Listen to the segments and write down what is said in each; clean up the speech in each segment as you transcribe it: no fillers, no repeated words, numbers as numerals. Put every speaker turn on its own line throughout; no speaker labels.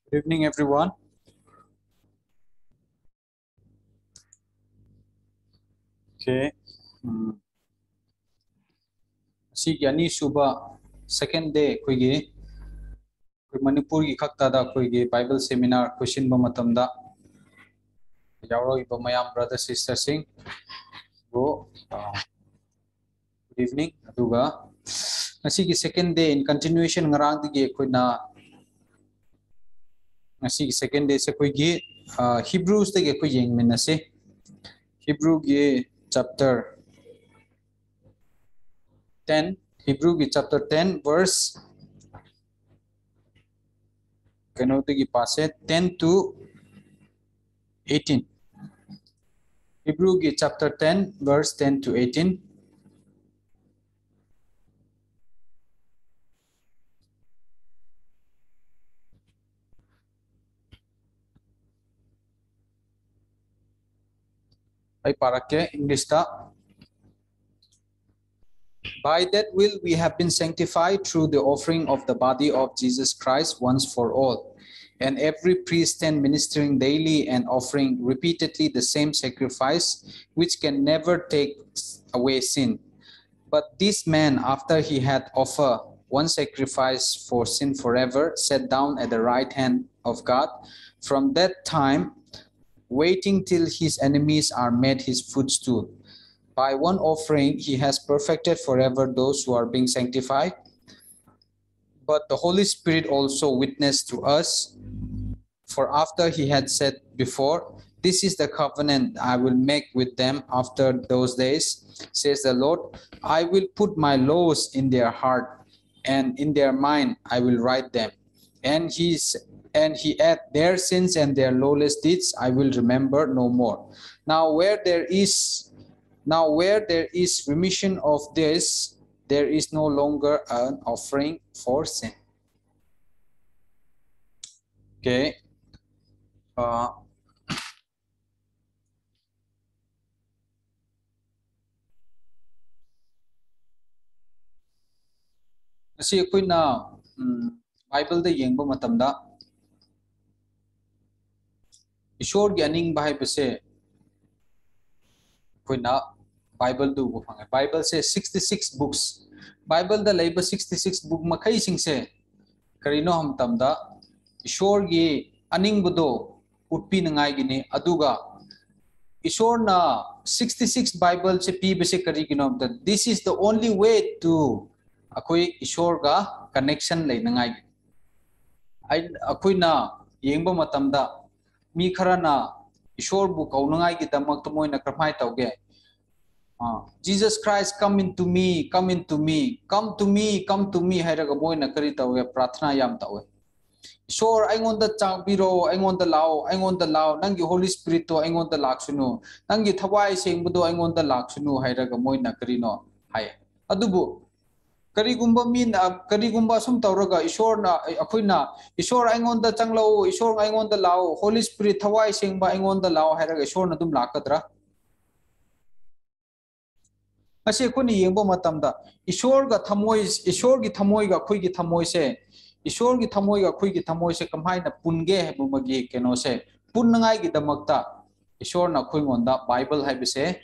Good evening, everyone. Okay. Si yani suba second day koigi Manipur ki khakta da koigi Bible seminar question ba matamda yauro iba mayam brother sister sing go good evening aduga ngasi ki second day in continuation ngarang dige koina ngasi ki second day se koigi Hebrews dige ko yeng minase Hebrew gi chapter 10 Hebrew gi chapter 10 verse Kanoti pase 10 to 18. Hebrew chapter 10 verse 10 to 18. Ay parake English ta. By that will we have been sanctified through the offering of the body of Jesus Christ once for all. And every priest stand ministering daily and offering repeatedly the same sacrifice, which can never take away sin. But this man, after he had offered one sacrifice for sin forever, sat down at the right hand of God. From that time, waiting till his enemies are made his footstool. By one offering, he has perfected forever those who are being sanctified. But the Holy Spirit also witnessed to us. For after he had said before, "This is the covenant I will make with them after those days," says the Lord, "I will put my laws in their heart, and in their mind I will write them. And he add, their sins and their lawless deeds I will remember no more. Now where there is remission of this, there is no longer an offering for sin." Okay. Asi akoina Bible da yengba matamda Ishor gi aning ba haibase akoina Bible du bu phang Bible se 66 books Bible da leiba 66 book makai sing se karino ham tamda Ishor gi aning budo utpi nangai gini aduga Ishor na 66 Bible se pi base kari gino this is the only way to akoi Ishor ga connection lei nangai akoina yengba matamda mi kharana Ishor bu kaunangai gi damak to moina kramai tauge Jesus Christ, come into me, come into me, come to me, come to me hairaga moina kari tauge prathna yam tauge Ishor aingonda changbiro aingonda lao nangi Holy Spirit to aingonda laksunu nangi thawai sengbudo aingonda laksunu hairaga moina karino hai adubu karigumba min karigumba sum tawraga Ishorna akoina Ishor aingonda changlo Ishor aingonda lao Holy Spirit thawai sengba aingonda lao hairaga Ishorna dum lakadra ase koni yengbo matamda Ishor ga thamoi Ishor gi thamoi ga khoi gi thamoi se Ishor gi thamoi ga khoi gi thamoi se kamhaina punge hebu magi keno se punnangai gi damakta Ishor na khoi ngonda Bible haibise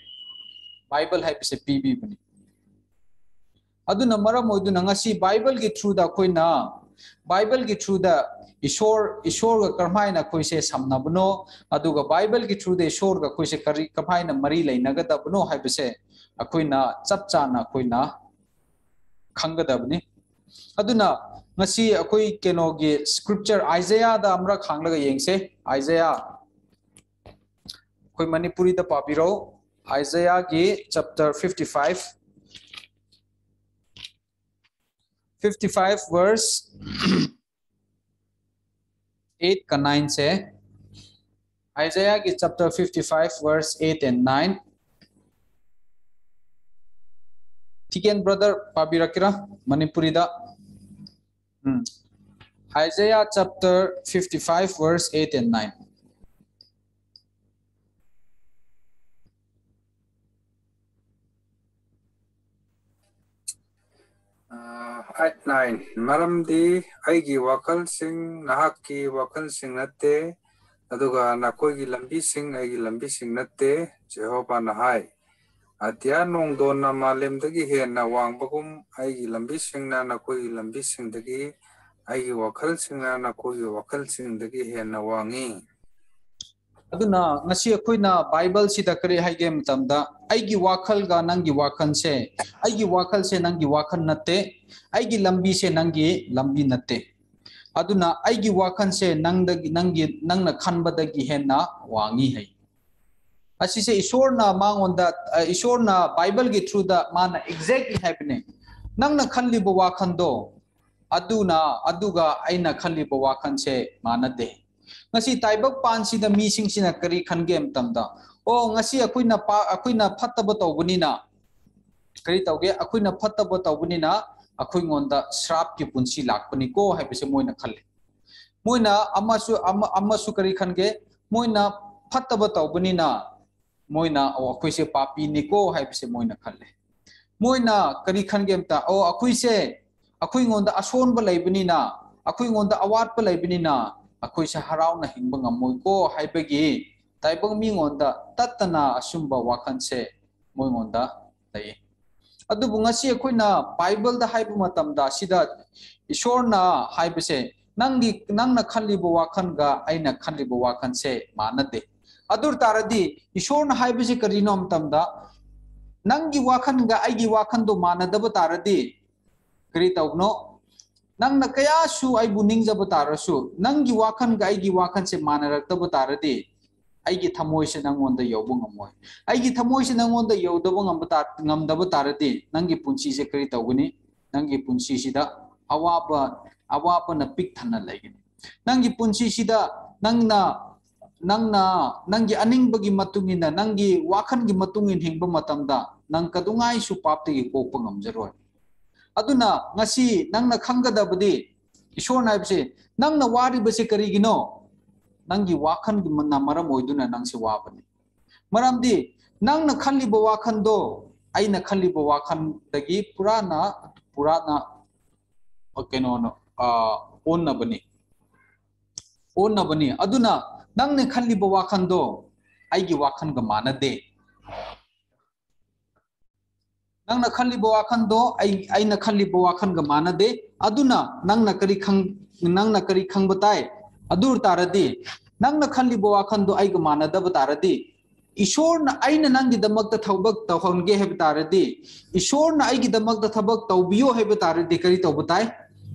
PB bani aduna maram oiduna ngasi Bible gi through da koina Bible gi through da Ishor ga karmaina koi se samnabno aduga Bible gi through da Ishor ga koi se kari kamhaina mari leinaga dabno haibise akoina chapchana koina khangadabni aduna ngasi akoi keno gi scripture Isaiah da amra khanglaga yengse Isaiah koi manipuri da papiro Isaiah gi chapter 55 verse 8 ka 9 se Isaiah ki chapter 55 verse 8 and 9 Tiken brother pabirakira Manipuri da Isaiah chapter 55 verse 8 and 9
9 maramdi aigi wakal sing nahaki wakal sing natte aduga nakoigi lambi sing aigi lambi sing natte Jehovah nahai atia nong don na malem dagi he na wang bagum aigi lambi sing na nakoigi lambi sing dagi aigi wakal sing na nakoigi wakal sing dagi he na wangi
aduna ngasi akoina bible sida kare haige matamda aigi wakal ga nangi wakan se aigi wakal se nangi wakan natte aigi lambi se nangi lambi natte aduna aigi wakan se nangi nangna khanbadagi henna wangi hai asi se ishorna mangonda ishorna bible gi through the mana exactly happening nangna khanlibo wakhando aduga aina khanlibo wakhan se manade ngasi taibak pansi da meeting sina kari khangem tamda o ngasi akuina phattaba tawbunina kari tawge akuina phattaba tawbunina akhui ngonda shrap ki punsi lakpani ko haibese moina khalle moina amasu kari khange moina phattaba tawbunina moina o akuise papi ni ko haibese moina khalle moina kari khangem ta o akhui ngonda asonba laibunina akhui ngonda awat pa laibunina akoi sa harau na hingba ngamoi ko haibagi taibang mi ngonda tatana asumba wakan se moi ngonda dai adu bunga si akoi na bible da haibu matam da sida ishor na haibese nangna khanlibo wakan ga aina khanlibo wakan se manade adur taradi ishor na haibese karino matam da nangi wakan ga aigi wakan do manadaba taradi kari tawno nangna kaya su ai buning jaba tarasu nangi wakan ga aigi wakan se manarakta taradi aigi thamoi se nangonda yobu ngamoy aigi thamoi se nangonda yodaba ngamdaba taradi nangi punchi se kari tawguni nangi punchi sida awaba na pik thana laigini nangi punchi sida nangi aningbagi matungina nangi wakan gi matungin hingba matamda nang kadungai su papte gi kokpa ngamjaroi aduna ngasi nangna khangadabadi ishor naibse nangna wari base karigino nangi wakan gi manna maram oiduna nangsi wabani maramdi nangna khallibo wakan do aina khallibo wakan dagi purana kenono onnabani aduna nangna khallibo wakan do aigi wakan ga manade nangna khallibo wakan do aina khallibo wakan ga manade aduna nangna kari khang batai adur taradi nangna khallibo wakan do aiga manadaba taradi ishorna aina nangi damakta thabak tawhonge heb taradi ishorna aigi damakta thabak tawbiyo heb taradi kari tawbatai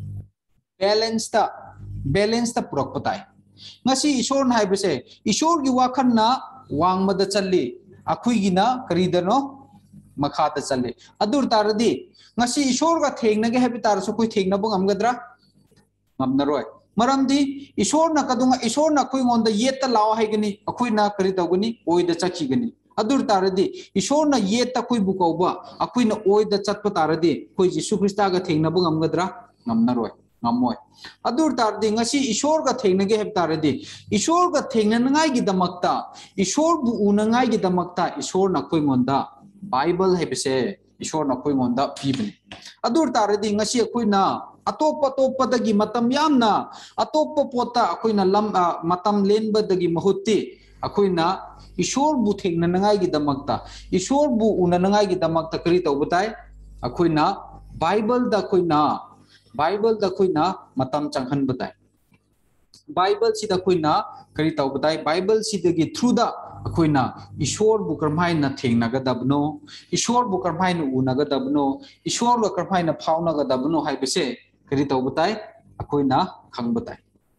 balance ta purak batai ngasi ishorna haibese ishor gi wakan na wangmada challi akhui gina kari dano makhata challe adur taradi ngasi ishor ga thengnage habi tarsu koi thengna bang amgadra ngamnaroi maramdi ishor na kadunga ishor na koi ngonda yetta law haigani akoi na kari tawgani oida chakigani adur taradi ishor na yetta koi bukauba akoi na oida chatpa taradi koi jisu krista ga thengna bang amgadra ngamnaroi ngamoi adur taradi ngasi ishor ga thengnage habi taradi ishor ga thengna ngai gi damakta ishor bu unangai gi damakta ishor na koi ngonda Bible haibese ishor na koi ngonda pibani adur taradi ngasi akoina atop dagi matam yamna atop pota akoina matam lenba dagi mahutti akoina ishor bu thengna nangai gi damakta ishor bu unanangai gi damakta kari tawbatai akoina Bible da koina matam changhan batai Bible sida koina kari tawbatai Bible sidagi through da akoina ishor bu karmai na thengnaga dabno ishor bu karmai na unaga dabno ishor bu karmai na phaunaga dabno haibese kari tawbatai akoina khangbatai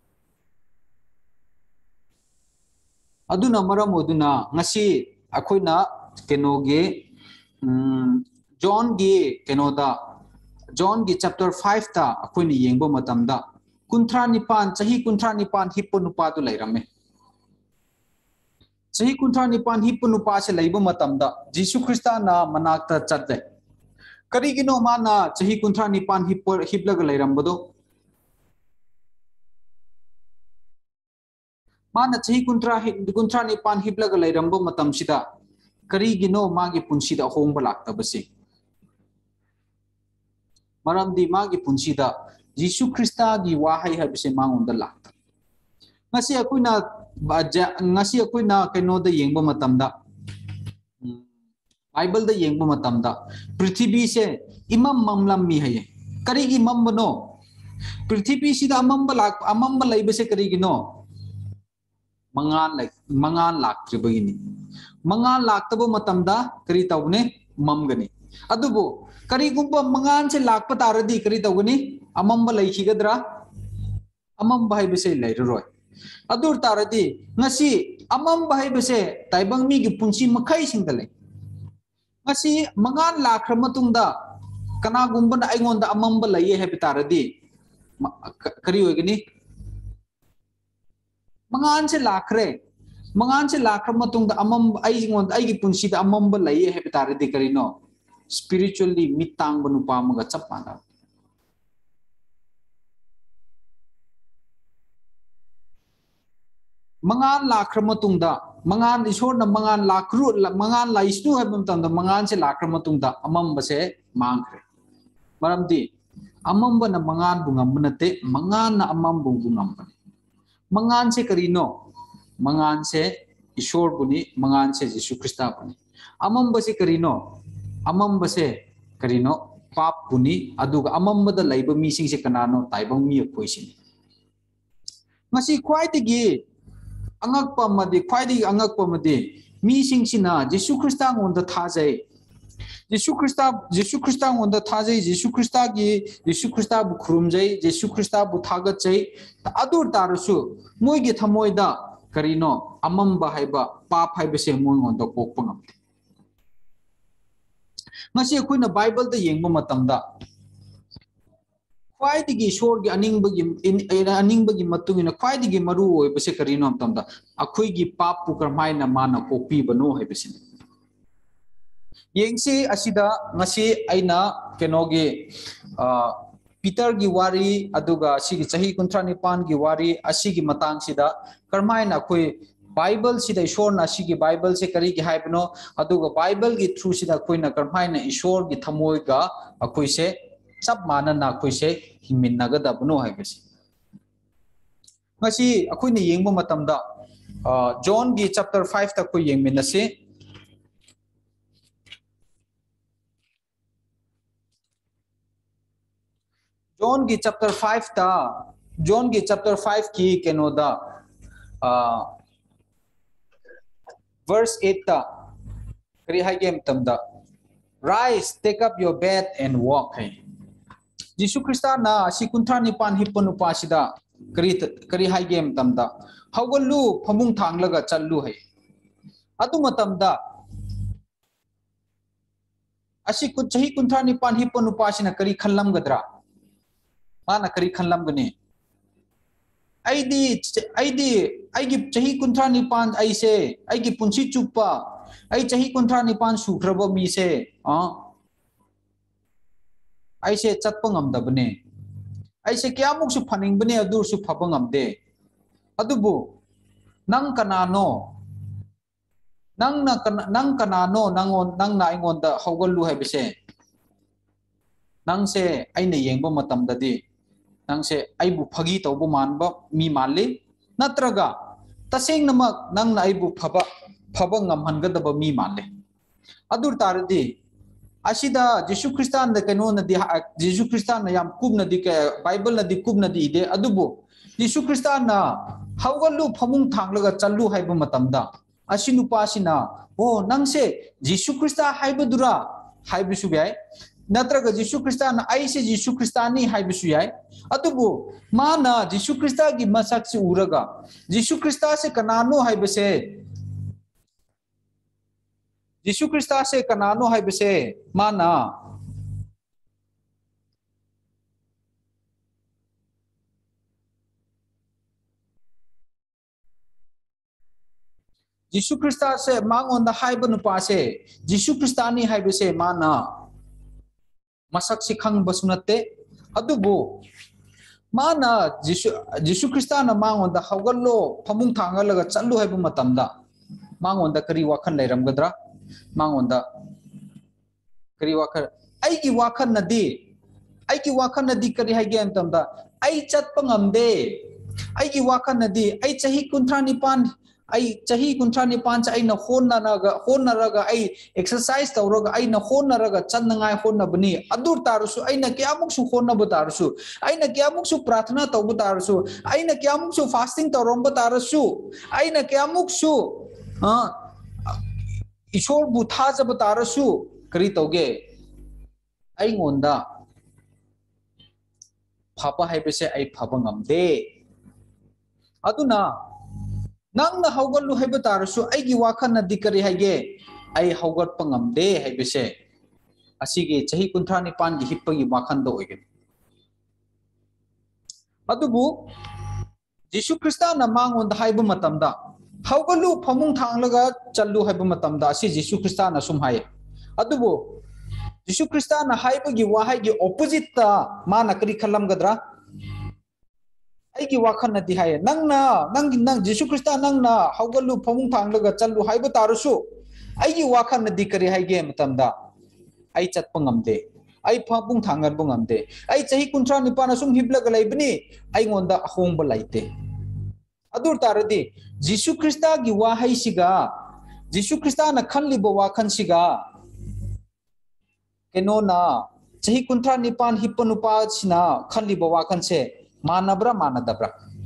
aduna maram oduna ngasi akoina kenoge John gi chapter 5 ta akoina yengba matamda chahi kunthra nipan hippo nupa du lairame chahi kunthra nipan hippo nupa se laiba matamda Jisu Krista na manakta chatle karigino mana chahi kunthra nipan hipplaga lairambado mana chahi kunthra nipan hipplaga lairamba matam sida karigino magi punsida hongba laktabasi मरमदी मागी पुंसीदा जीसु ख्रिस्ता की वाहै हाबिसे मांगोंदा लाक्ता ngasi akoina ngasi akoina kainoda yengba matamda Bible da yengba matamda prithvi se imam mamlam mi haye kari gi mambano prithvi sida amamba laibe se kari gino mangan laktribagini mangan laktabo matamda kari tawne mamgani adubo kari gumba mangan se lakpa taradi kari tawgani amamba laichigadra amamba haibe se lairoi adur taradi ngasi amamba haibe se taibang mi gi punsi makai singdale ngasi mangan lakhra matungda kana gumba na aingonda amamba laiye haibe taradi kari hoigani mangan se lakhra matungda amamba aingonda aigi punsi da amamba laiye haibe taradi kari no spiritually mitang banu pamaga chapana mangan lakhra matungda mangan isor na mangan lakru mangan laisnu haibam tamda mangan se lakhra matungda amamba se mangkhre maramdi amamba na mangan bungam nate mangan na amamba bungam mangan se karino mangan se isor buni mangan se Jesu Krista buni amamba se karino amamba se karino pap buni aduga amamba da laiba mi sing se kanano taibang mi akoisini ngasi khwaitigi angakpa madi khwaidi angakpa madi mi sing sina Jesu Krista ngonda thajai Jesu Krista ngonda thajai Jesu Krista bu khurumjai Jesu Krista bu thagachai adur tarusu moigi thamoida karino amamba haiba pap haiba se moi ngonda kokpa ngamte ngasi akoina Bible da yengba matamda khwaidigi ishorgi aningbagi matungina khwaidigi maru oibase karino amtamda akhoigi papu karmaina mana kopi bano haibasini yengsi asida ngasi aina kenogi Peter gi wari aduga sigi chahi 39 gi wari asigi matang sida karmaina khoi Bible sida ishor na sigi Bible se kari gi haibno aduga Bible gi through sida khoina karmaina ishor gi thamoi ga akhoi se sab mana na khoi se himin nagada bano haibasi ngasi akhoi ne yengba matamda John gi chapter 5 ta khoi yengminase John gi chapter 5 ki kenoda verse 8 ta kari haigem tamda rise take up your bed and walk hai Jesu Krista na si kunthani pan hipanu pasida kari haigem tamda hawgallu phamung thanglaga challu hai adu matamda asi chahi kunthani pan hipanu pasina kari khallam gadra mana kari khallam gani aigi chahi kunthani pan aise aigi punsi chupa ai chahi kunthani pan sukraba mi se aise chatpa ngamdabane aise kyamuk su phaningbane adur su phaba ngamde adubu nang kanano nang kanano nang na ingonda hawgallu haibise nang se aina yengba matamdadi nang se aibu phagi tawbu manba mi manle natraga taseng namak nang na aibu phaba ngamhangadaba mi manle adur taradi asida Jesu Krista na kano na di Jesu Krista na yam kub na di Bible na di kub na di ide adubo Jesu Krista na hawgallu phamung thanglaga challu haiba matamda asinu pasina oh nang se Jesu Krista haibadura haibisu yai natraga Jesu Krista na aise Jesu Krista ni haibisu yai adubo mana Jesu Krista gi masak se uraga Jesu Krista se kanano haibase Jesu Krista se kanano haibase mana Jesu Krista se mangon da haiba nupa se Jesu Krista ni haibase mana masak si khang basunate adubo mana Jesu Krista na mangon da hawgallo phamung thangalaga challu haiba matamda mangon da kari wakhan leiramgadra mangon da kari wakhan aigi wakhan nadi ai ki wakan na di kari hai game tam da ai chat pangam de ai ki wakan na di ai chahi kuntra nipan ai chahi kuntra nipan cha ai na hon na raga ai exercise tawraga ai na hon na raga chan na ngai hon na bani adur tarusu ai na kyamuk su hon na batarusu ai na kyamuk su प्रार्थना तब तारसु आई ना क्यामुक सु fasting तरोम तारसु आई ना क्यामुक सु ईश्वर बुथा जब तारसु करी तोगे आई गोंदा फापा हाइबसे आई फापा ngамदे अदुना नंग ना हौगलु हाइब तारसु आई गी वाखन ना दिकरी हाइगे आई हौगत पंगमदे हाइबसे असिगे चही कुंथ्रा निपान गी हिप्पगी वाखन दो ओइगे अदुबु जिसु ख्रिस्ता ना मांगोंद हाइब मतमदा हौगलु फमुंग थांगलगा चल्लु हाइब मतमदा असि जिसु ख्रिस्ता ना सुम हाय अदुबु जिसु ख्रिस्ता ना हाइबगी वाहाइगी ऑपोजिट ता माना करी खलमगद्रा आइगी वाखन नदी हाय नंग जिसु ख्रिस्ता नंगना हौगलु फमुंग थांगलगा चल्लु हाइब तारसु आइगी वाखन नदी करी हाइगे मतमदा आई चतप ngamde ai phapung thangar bu ngamde ai chahi kunthra nipana sum hiblaga laibni ai ngonda ahongba laite adur taradi jisu krista gi wahai siga jisu krista na khanli bo wa khan siga keno na chahi kunthra nipan hipanupa sina khanli bo wa khan se manabra manadabra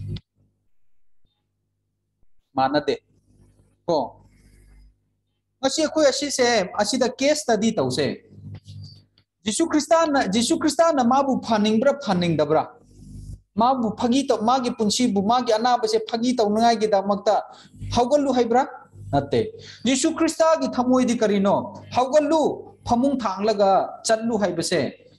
manade ko asi khoi asi se asi da case study tause जिसु ख्रिस्ता ना माबु फानिंग दब्रा माबु फगी तो मागी पुंसी बु मागी अनाब से फगी तो नंगाई गी दमकता हौगलु हाइब्रा नते जिसु ख्रिस्ता गी थमोय दि करिनो हौगलु फमुंग थांगलगा चल्लु हाइबसे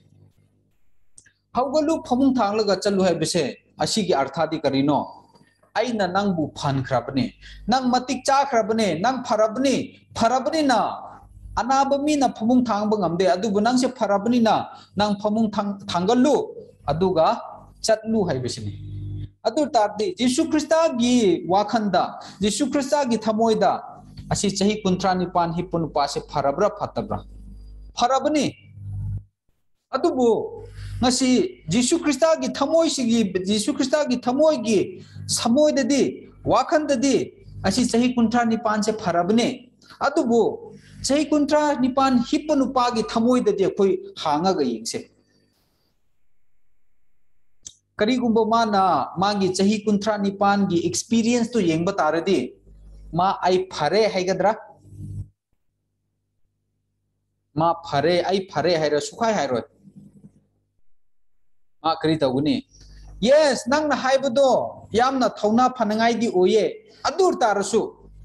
हौगलु फमुंग थांगलगा चल्लु हाइबसे असिगी अर्था दि करिनो आइना नंगबु फानख्राबने नंग मतिक चाख्राबने नंग फरबने ना अनाबमी ना फमुंग थांग बंगमदे अदुबु नंगसे फरबनी ना नंग फमुंग थांगलु अदुगा चतलु हाइबसिनी अदु तारदि जिसु ख्रिस्ता गी वाखंदा जिसु ख्रिस्ता गी थमोयदा असि चही कुंथ्रा निपान हिपुनु पासे फरबरा फतबरा फरबनी अदुबु ngasi जिसु ख्रिस्ता गी थमोय सिगी जिसु ख्रिस्ता गी थमोय गी समोयददि वाखंददि असि चही कुंथ्रा निपान से फरबने अदुबु चही कुंथ्रा निपान हिपनुपागी थमोयददि अखोय हांगागा यिंगसे करीगुंबो माना मागी चही कुंथ्रा निपान गी एक्सपीरियंस तो येंगबा तारदि मा आई फरे हाइगद्रा मा फरे आई फरे हाइरा सुखाय हाइरो मा करी तगुनी यस नंग ना हाइबदो यामना थौना फनंगाई दी ओये अदुर तारसु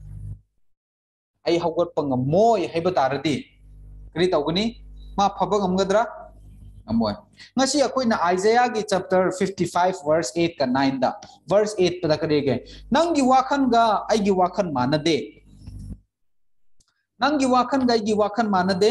आई हौगत पंगमोय हाइब तारदि करी तगुनी मा फबग हमगद्रा अमोय ngasi akoi na Isaiah gi chapter 55 verse 8 ka 9 da verse 8 pada karege nangi wakhan ga ai gi wakhan manade nangi wakhan ga ai gi wakhan manade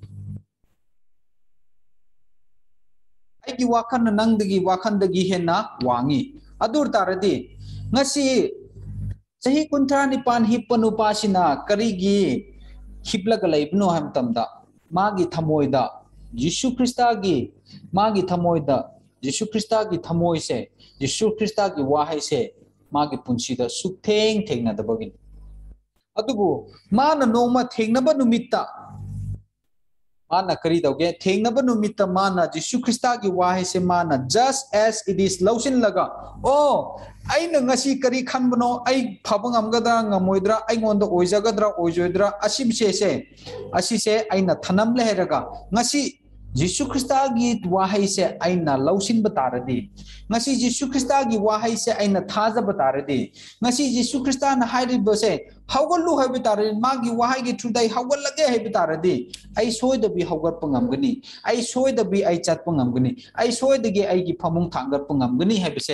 ai gi wakhan na nang dagi wakhan dagi henna wangi adur taradi ngasi sahi kunthra nipan hipanu pasina karigi hipla ga laibno ham tamda magi thamoida जिसु ख्रिस्ता की मागी थमोय दा जिसु ख्रिस्ता की थमोय से जिसु ख्रिस्ता की वाहाय से मागी पुंसी दा सुथेंग थेंगना दबगिन अदुबु माना नोमा थेंगनबा नुमित्ता माना करी दौगे थेंगनबा नुमित्ता माना जिसु ख्रिस्ता की वाहाय से माना जस्ट एज इट इज लौसिन लगा ओ आइना ngasi करी खनबनो आई फबंग amgadra ngamoidra ai ngonda oijagadra oijoidra asi se aina thanam leheraga ngasi जिसु ख्रिस्ता की वाहाई से आइना लौसिन बतारदी ngasi जिसु ख्रिस्ता की वाहाई से आइना थाजा बतारदी ngasi जिसु ख्रिस्ता ना हाइरिबसे हौगलु हाइ बतारदी मागी वाहाई की थ्रुदाई हौगल लगे हाइ बतारदी आई सोयदबि हौगत पंगमगनी आई सोयदबि आई चत पंगमगनी आई सोयदगे आई की फमुंग थांगत पंगमगनी हाइबसे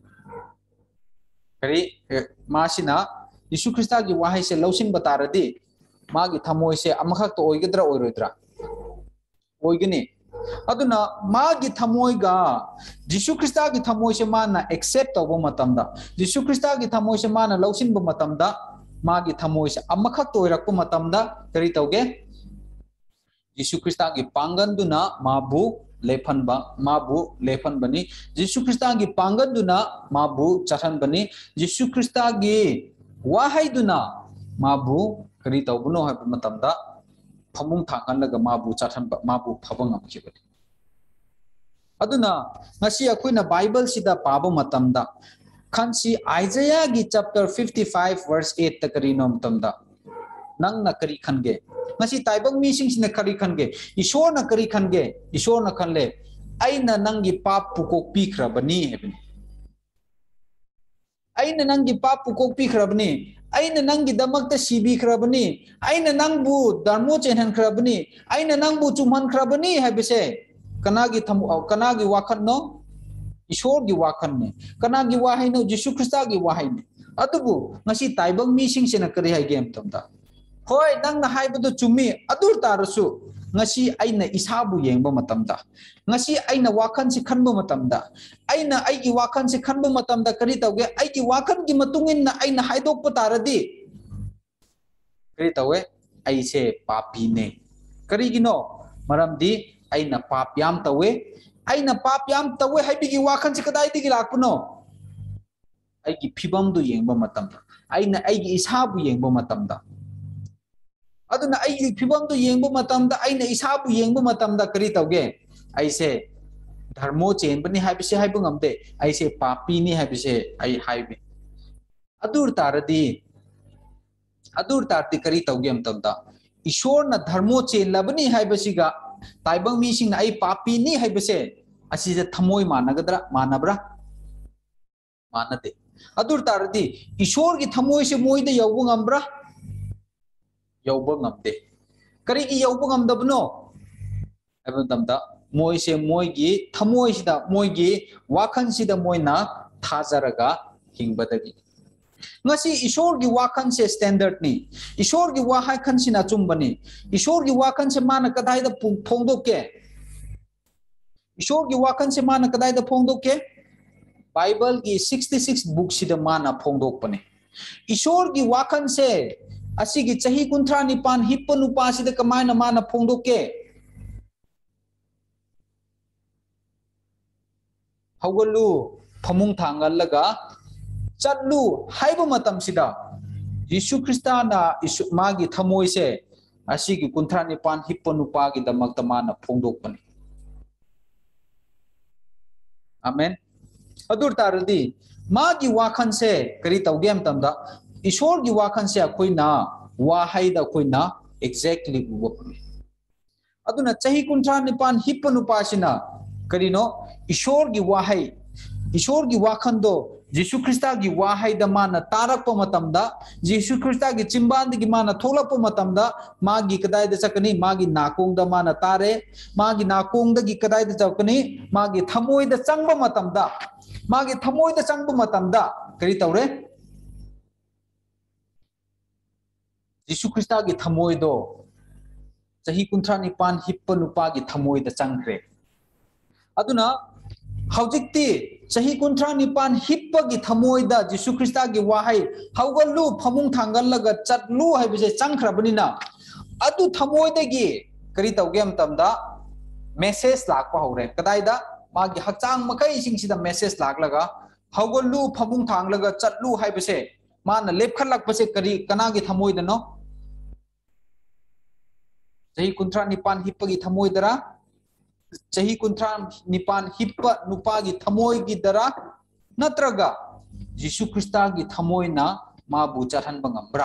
करी मासिना जिसु ख्रिस्ता की वाहाई से लौसिन बतारदी मागी थमोय से अमखक तो ओइगद्रा ओइरोइद्रा ओइगनी अदुना मागी थमोय गा जिसु ख्रिस्ता की थमोय से माना एक्सेप्ट तब मतमदा जिसु ख्रिस्ता की थमोय से माना लौसिन ब मतमदा मागी थमोय से अमखक तो ओइरक मतमदा करी तौगे जिसु ख्रिस्ता की पांगन दुना माबु लेफनबा माबु लेफनबनी जिसु ख्रिस्तागी पांगदुना माबु चथनबनी जिसु ख्रिस्तागी वाहाइदुना माबु करी तौबनो है मतमदा फमुंग थांगनलगा माबु चथनबा माबु फबंग अमखिबनी अदुना ngasi akoina bible sida paba matamda khansi Isaiah gi chapter 55 verse 8 ta kari nom tamda nang na kari khange ngasi taibang mi sing sina kari khange ishor na kari khange ishor na khanle aina nangi pap pukok pi khrabani hebni aina nangi pap pukok pi khrabani aina nangi damakta sibi khrabani aina nangbu dharmo chenhan khrabani aina nangbu chumhan khrabani hebise kanagi thamu kanagi wakhan no ishor gi wakhan ne kanagi wahai no jisu krista gi wahai ne atubu ngasi taibang mi sing sina kari hai game tamda hoi nang na haibadu chumi adur tarasu ngasi aina isabu yengba matamda ngasi aina wakhan si khanba matamda aina aigi wakhan si khanba matamda kari tawge aigi wakhan gi matungin na aina haidok pataradi kari tawge aise papi ne kari gino maramdi aina papyam tawe aina papyam tawe haibigi wakhan si kadai digi lakpuno aigi phibam du yengba matamda aina aigi isabu yengba matamda aduna aigi phibam du yengba matamda aina isabu yengba matamda kari tawge aise dharmo chen bani haibise haibung amde aise papi ni haibise ai haibi adur tardi kari tawge amtamda ishor na dharmo chen labani haibasiga taibang mi sing ai papi ni haibase asise thamoi managadra manabra manade adur tardi ishor gi thamoi se moide yawbung ambra yawbung amde kari gi yawbung amdabno abandamda moi se moi gi thamoi sida moi gi wakhan sida moina thajaraga hingbadagi ngasi ishor gi wakhan se standard ni ishor gi wahai khan sina chumbani ishor gi wakhan se mana kadai da phongdoke ishor gi wakhan se mana kadai da phongdoke bible gi 66 book sida mana phongdokpane ishor gi wakhan se asigi chahi kunthra nipan hipanu pa sida kamaina mana phongdoke hawgalu phamung thangallaga chatlu haiba matam sida Jisu Krista na magi thamoi se asigi kunthra nipan hipanu pa gi damakta mana phongdokpani amen adur taradi magi wakhan se kari tawgem tamda ishor gi wakhan se akoina wahai da koina exactly ubapani aduna chahi kunthra nipan hipanu pa sina karino ishor gi wakhan do Jisu Krista gi wahai da mana tarakpa matamda Jisu Krista gi chimbandi gi mana tholakpa matamda magi kadai da chakani magi nakong da mana tare magi nakong da gi kadai da chakani magi thamoi da changba matamda kari tawre Jisu Krista gi thamoi do chahi kunthra nipan hippa nupa gi thamoi da changre aduna haujikti chahi kunthra nipan hippa gi thamoi da Jisu Krista gi wahai haugalu phamung thangallaga chatlu haibise changkhrabani adu thamoi da gi kari tawgem tamda message lakpa hore kadai da magi hakchang makai sing sida message laklaga haugalu phamung thanglaga chatlu haibise mana lepkhalakpase kari kanagi thamoi da no chahi kunthra nipan hippa gi thamoi dara chahi kunthra nipan hippa nupa gi thamoi gi dara natraga Jisu Krista gi thamoi na ma bu chathan bangambra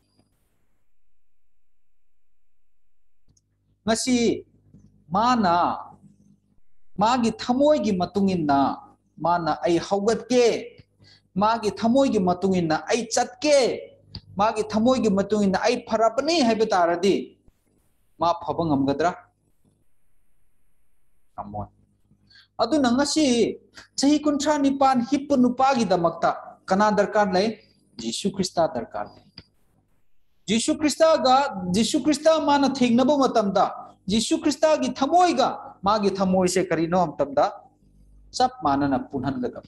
ngasi mana magi thamoi gi matungin na mana ai haugat ke magi thamoi gi matungin na ai chatke magi thamoi gi matungin na ai pharapani haiba taradi ma phabangamgadra amon aduna ngasi chahi kunthra nipan hippa nupa gi damakta kana darkar lai Jisu Krista darkar lai Jisu Krista mana thengnaba matamda Jisu Krista gi thamoi ga magi thamoi se karino amtamda sap mana na punhan gadam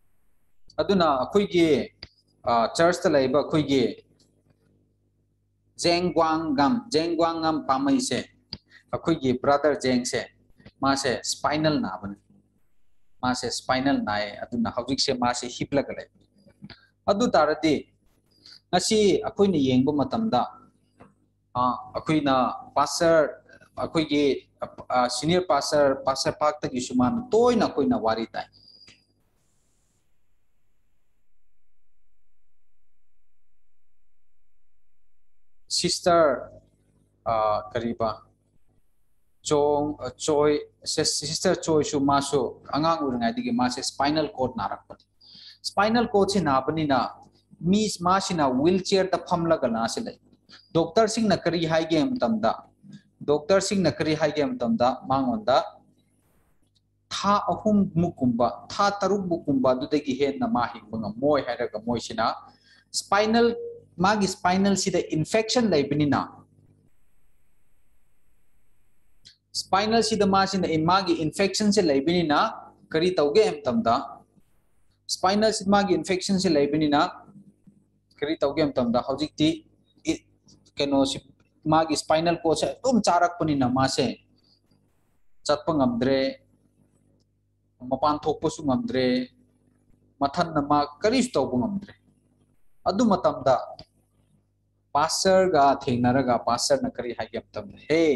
aduna akhoi gi church ta laiba akhoi gi Jengwangam pamai se akoi gi brother jeng se ma se spinal na ban ma se spinal na e adu na hawik se ma se hipla gale adu tarati ngasi akoi ni yengbo matamda akoi na pastor akoi gi senior pastor pak ta gi suman toy na koi na wari tai sister kariba Choi sister Choi su masu angang urangai digi mase spinal cord narak spinal cord si napani na mis masina wheelchair ta phamla ga na se lai doctor sing na kari hai game tamda doctor sing na kari hai game tamda mangonda tha ahum mukumba tha taruk bukumba du degi hen na ma hing banga moi haira ga moi sina spinal magi spinal si the infection lai binina spinal si the masin in magi infection se laibini na kari tauge em tamda spinal si magi infection se laibini na kari tauge em tamda hojikti keno si magi spinal cord se tum charak pani na ma se chatpa ngamdre mapan thokpa su ngamdre mathan na ma kari taubu ngamdre adu matamda pastor ga thengnaraga pastor na kari haigem tamda hey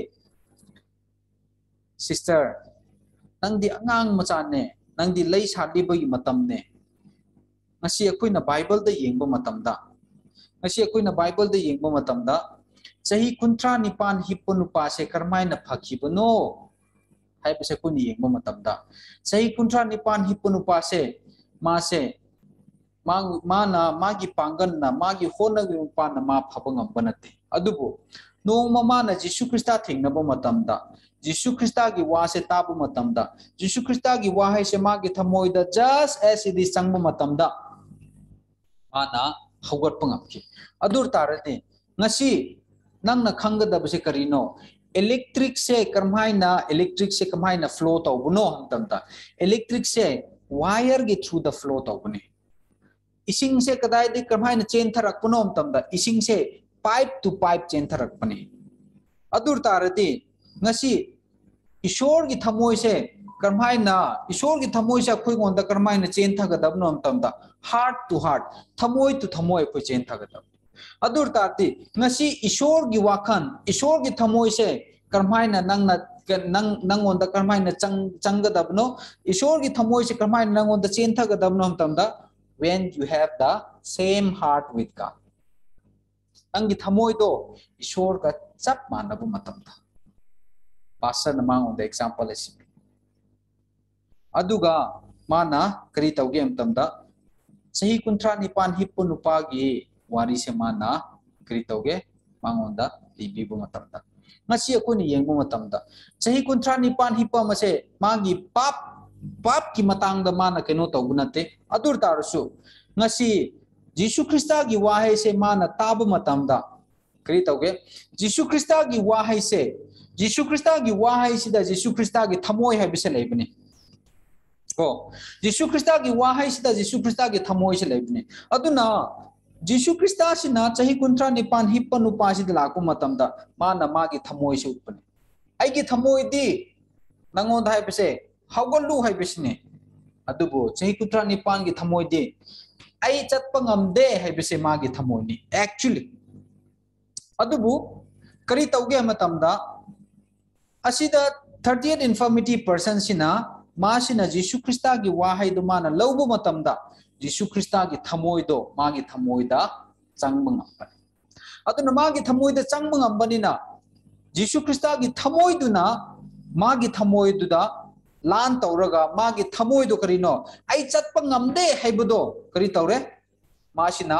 sister nang di angang macane nang di lay sadi bagi matam ne ngasi akoi na bible da yengba matam da ngasi akoi na bible da yengba matam da sahi kuntra nipan hiponu pa se karmai na phakibano hai pa se kuni yengba matam da sahi kuntra nipan hiponu pa se ma se ma na magi pangan na magi hona gi pa na ma phabangam banate adubu no mama na Jisu Krista thingnaba matam da Jisu Krista gi wa se tabu matamda Jisu Krista gi wa hai se ma gi thamoi da just as it is changba matamda ana haugat pangapki adur tarate ngasi nang na khangga da base karino electric se kamai na flow tawbuno hamtamta electric se wire gi through the flow tawbune ising se kadai de kamai na chain tharak puno hamtamda ising se pipe to pipe chain tharak pane adur tarate ngasi ईश्वर की थमोय से करमाय ना ईश्वर की थमोय से कोई गोंदा करमाय ना चेन था गदब नो तमदा हार्ट टू हार्ट थमोय टू थमोय कोई चेन था गदब अदुर ताती ngasi ईश्वर की वाखन ईश्वर की थमोय से करमाय ना नंग गोंदा करमाय ना चंग गदब नो ईश्वर की थमोय से करमाय ना गोंदा चेन था गदब नो तमदा when you have the same heart with God नंगी थमोय दो ईश्वर का चप मानबु मतमदा pastor namang on the example is aduga mana kari tawge amtamda sahi kuntra nipan hippo nupagi wari se mana kari tawge mangonda libibu matamda ngasi akuni yengbu matamda sahi kuntra nipan hippa mase magi pap ki matang da mana keno tawgunate adur tarsu ngasi Jisu Krista gi wahai se mana tabu matamda kari tawge Jisu Krista gi wahai se Jisu Krista gi wahai sida Jisu Krista gi thamoi hai bise leibne ko Jisu Krista gi wahai sida Jisu Krista gi thamoi se leibne aduna Jisu Krista sina chahi kuntra nipan hippa nupa sida laku matamda mana ma gi thamoi se upane ai gi thamoi di nangon hai bise hawgolu hai bisne adubo chahi kuntra nipan gi thamoi di ai chatpa ngamde hai bise ma gi thamoi ni actually adubu kari tauge matamda asida 30th infirmity person sina masina Jisu Krista gi wahai do mana lawbu matamda Jisu Krista gi thamoi do magi thamoi da changbang ampan aduna magi thamoi da changbang ambani na Jisu Krista gi thamoi du na magi thamoi du da lan tawraga magi thamoi do karino ai chatpa ngamde haibudo kari tawre masina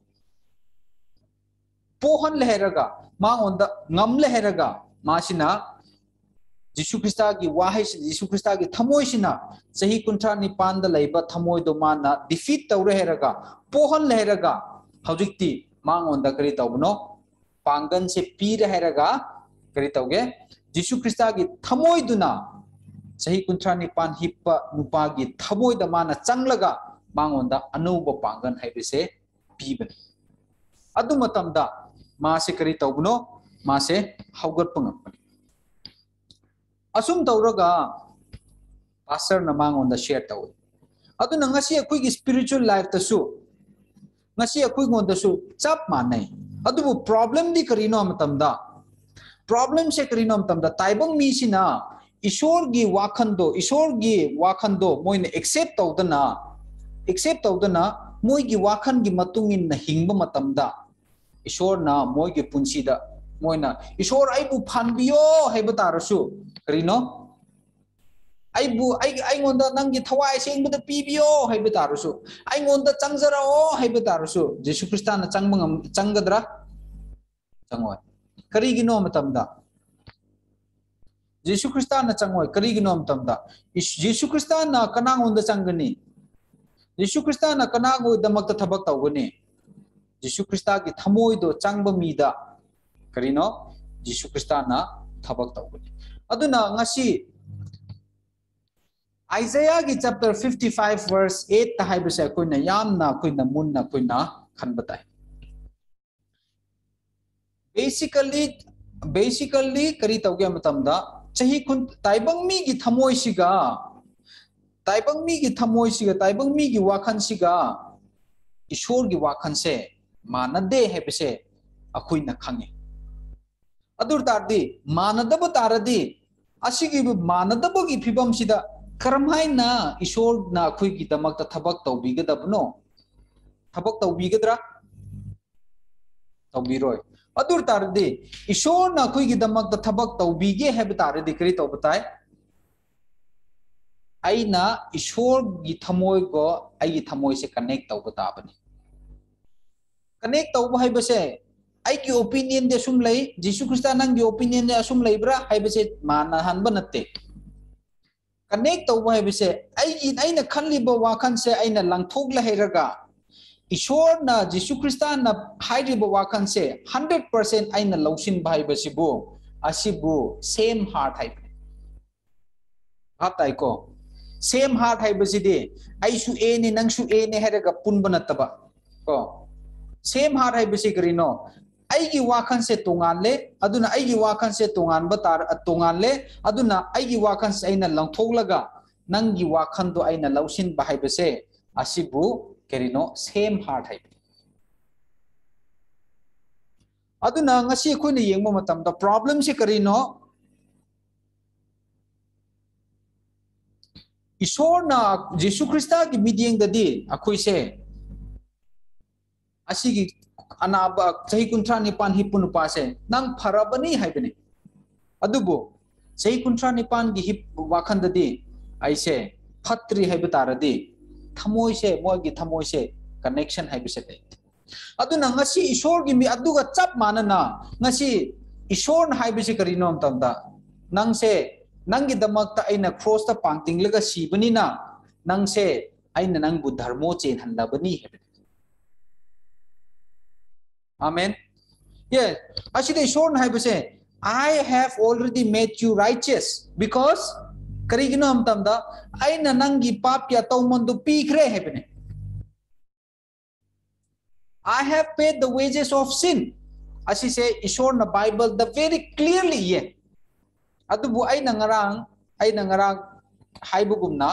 pohan leheraga mangonda ngam leheraga masina Jisu Krista gi wahai Jisu Krista gi thamoi sina sahi kuntra nipan da laiba thamoi do mana defeat tawre heraga pohan leheraga hojikti mangonda kari tawbno pangan se pira heraga kari tawge Jisu Krista gi thamoi duna sahi kuntra nipan hippa nupa gi thamoi da mana changlaga mangonda anuba pangan haibise piban adu matamda मासे करी तौबनो मासे हौगत पंगपनि assume तौरगा pastor न मांगोंदा share तौ अदु नंगसी अखोई spiritual life तसु ngasi akhui ngon da su chap manai adu problem di karino matamda problem se karino matamda taibang mi sina ishor gi wakhando moine accept tawdana moi gi wakhan gi matungin na hingba matamda ishor na moi gi punsi da moina ishor ai bu phanbiyo haiba tarasu karino ai ngonda nangi thawai sengbuda pibiyo haiba tarusu ai ngonda changjaro haiba tarusu jesu christa na changgadra changoi karigino matamda jesu christa na changoi karigino matamda jesu christa na kanangonda changgani jesu christa na kanago damakta thabak tawgani jesu christa gi thamoi do changba mida karino jesu christa na thabak tawgani aduna ngasi Isaiah ki chapter 55 verse 8 ta haibase koina yamna koina munna koina khanbatai basically kari tawge matamda chahi kun taibang mi gi thamoi siga taibang mi gi wakhan siga ishor gi wakhan se manade haibase akoina khange adur tardi manadaba taradi asigi manadaba gi phibam sida Karamhaina ishor na akhui ki damakta thabak tawbigadabno thabak tawbigadra tawbiroi adur tardi ishor na akhui ki damakta thabak tawbige habe tardi kri tawbatai aina ishor gi thamoi go ai thamoi se connect tawbatabani connect tawba haibase ai ki opinion de sum lei jesu christa nang gi opinion de asum leibra haibase mana hanba natte connect tawba haibase aina khanliba wakhan se aina langthokla heraga ishor na jesu christa na hairiba wakhan se 100% aina lausin bhaibasibu asibu same heart hai hatai ko same heart haibasidi aisu a ne nangsu a ne heraga punba nataba ko same heart haibasi karino aigi wakhan se tonganle aduna aigi wakhan se tongan batar tonganle aduna aigi wakhan se aina langthoklaga nangi wakhan do aina lausin bahaibase asibu kerino same heart hai aduna ngasi khoina yengma matamda problem se karino ishor na jesu christa ki meeting dadi akhoi se asigi anaba chahi kuntra nipan hipunu pase nang pharabani haibani adubo chahi kuntra nipan gi hip wakhandadi aise phatri haiba taradi thamoi se mogi thamoi se connection haibise te aduna ngasi ishor gi mi aduga chap manana ngasi ishor na haibise karino amtamda nang se nangi damakta aina cross ta pangting laga sibani na nang se aina nang bu dharmo chen handabani haibani Amen. Yes. Actually, Ishor haibase, I have already made you righteous because karigino amtamda aina nangi papya tawmandu pikre haibane. I have paid the wages of sin. As he say, Ishor na Bible the very clearly ye. Adubu aina ngarang haibugumna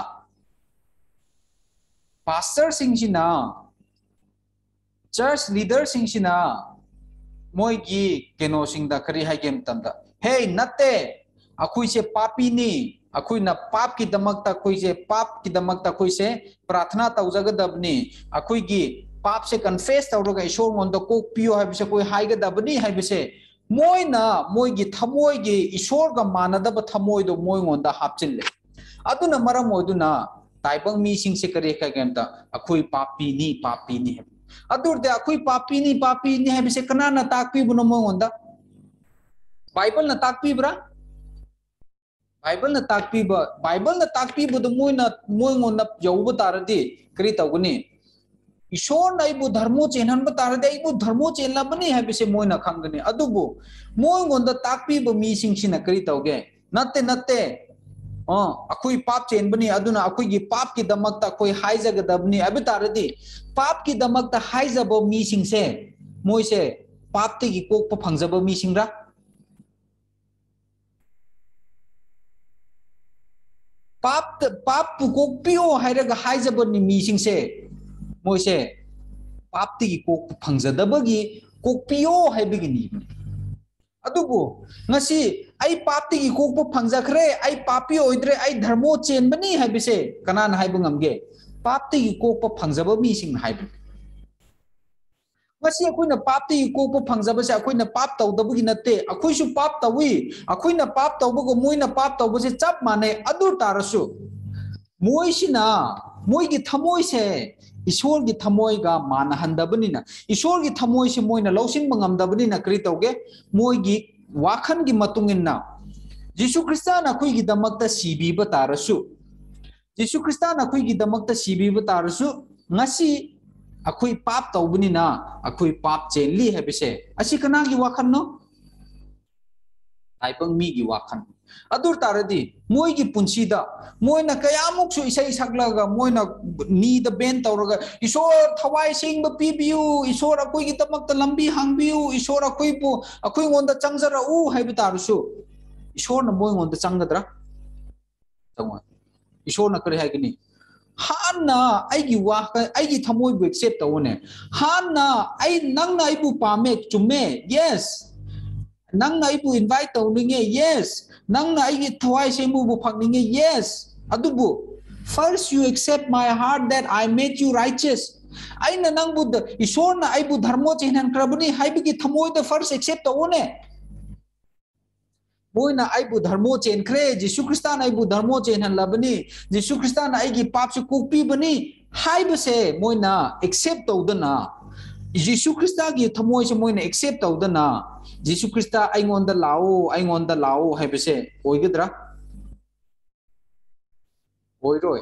pastor singina church leader singshina moigi keno singda kari haigem tamda hey natte akhui se papi ni akhui na pap ki damakta akhui se pap ki damakta akhui se प्रार्थना तौजगदबनी akhui gi pap se confess tawroga ishor ngonda kok piyo haibise koi haigedabni haibise moina moigi thamoi gi ishor ga manadaba thamoi do moi ngonda hapchinle aduna maram moduna taibang mi sing se kari ka gemta akhui papi ni adurde akhui papi ni haibise kanana takpi buno mo ngonda bible na takpi bra bible na takpi bu do moi ngonda yauba taradi kari tawguni ishor na ibu dharmo chenhan ba tarade ibu dharmo chenla bani haibise moi na khangani adubu moi ngonda takpi bu mi sing sina kari tawge natte akhui pap chen bani aduna akhui gi pap ki damakta koi haijaga dabni abi taradi pap ki damakta haijabo mi sing se moi se पाप ते की Coke प फंगजब मी सिंगरा पाप Coke पियो हाइरगा हाइजब नि मी सिंगसे मोइसे पाप ते की कोक फंगजदबगी कोक पियो हाइबगी नि अदुबो ngasi ai papti gi kokpo phangjakhre ai papi oidre ai dharmo chenbani haibise kanan haibu ngamge papti gi kokpo phangjaba mi sing haibu ngasi akoina papti gi kokpo phangjaba se akoina pap tawdabu gi natte akoi su pap tawi akoina pap tawbu go moina pap tawbu se chap mane adu tarasu moisina moigi thamoi se ईश्वर की थमोय गा मान हंदबनिना ईश्वर की थमोय से Moina लौसिन मंगमदबनिना करि तौगे मोय की वाखन की मतुंगिना जीसु ख्रिस्तान अखुई की दमकता सीबीब तारसु जीसु ख्रिस्तान अखुई की दमकता सीबीब तारसु ngasi अखुई पाप तौबनिना अखुई पाप चेनली हेबिसे असि कना की वाखन नो ताइपंग मी की वाखन अदुर तारदी मोय की पुंसीदा मोयना कयामुक सु इसै सकलगा मोयना नी द बेन तौरगा ईश्वर थवाई सिंग पीबियु ईश्वर अखोई की तमक लंबी हांबियु ईश्वर अखोई पु अखोई गोंदा चंगजरा उ हाइब तारसु ईश्वर न मोय गोंदा चंगदरा तंग ईश्वर न करे हाइगनी हाना आइगी वाक आइगी थमोय बु एक्सेप्ट तौने हाना आई नंगना आइबु पामे चुमे यस नंगना आइबु इनवाइट तौनिंगे यस नंगना आइगी थवाई सेमु बु फंगनिंगे यस अदुबु first you accept my heart that I made you righteous aina nang bud ईश्वर ना आइबु धर्मो चेहनन करबनी हाइबगी थमोय द first accept तौने मोइना आइबु धर्मो चेन खरे जीसु ख्रिस्तान आइबु धर्मो चेहनन लबनी जीसु ख्रिस्तान आइगी पाप से कुपी बनी हाइबसे मोइना एक्सेप्ट तौदना जीसु ख्रिस्ता की थमोय से मोइना एक्सेप्ट तौदना जीसु ख्रिस्ता आइगोंदा लाओ हाइबसे ओइगद्रा ओइरोय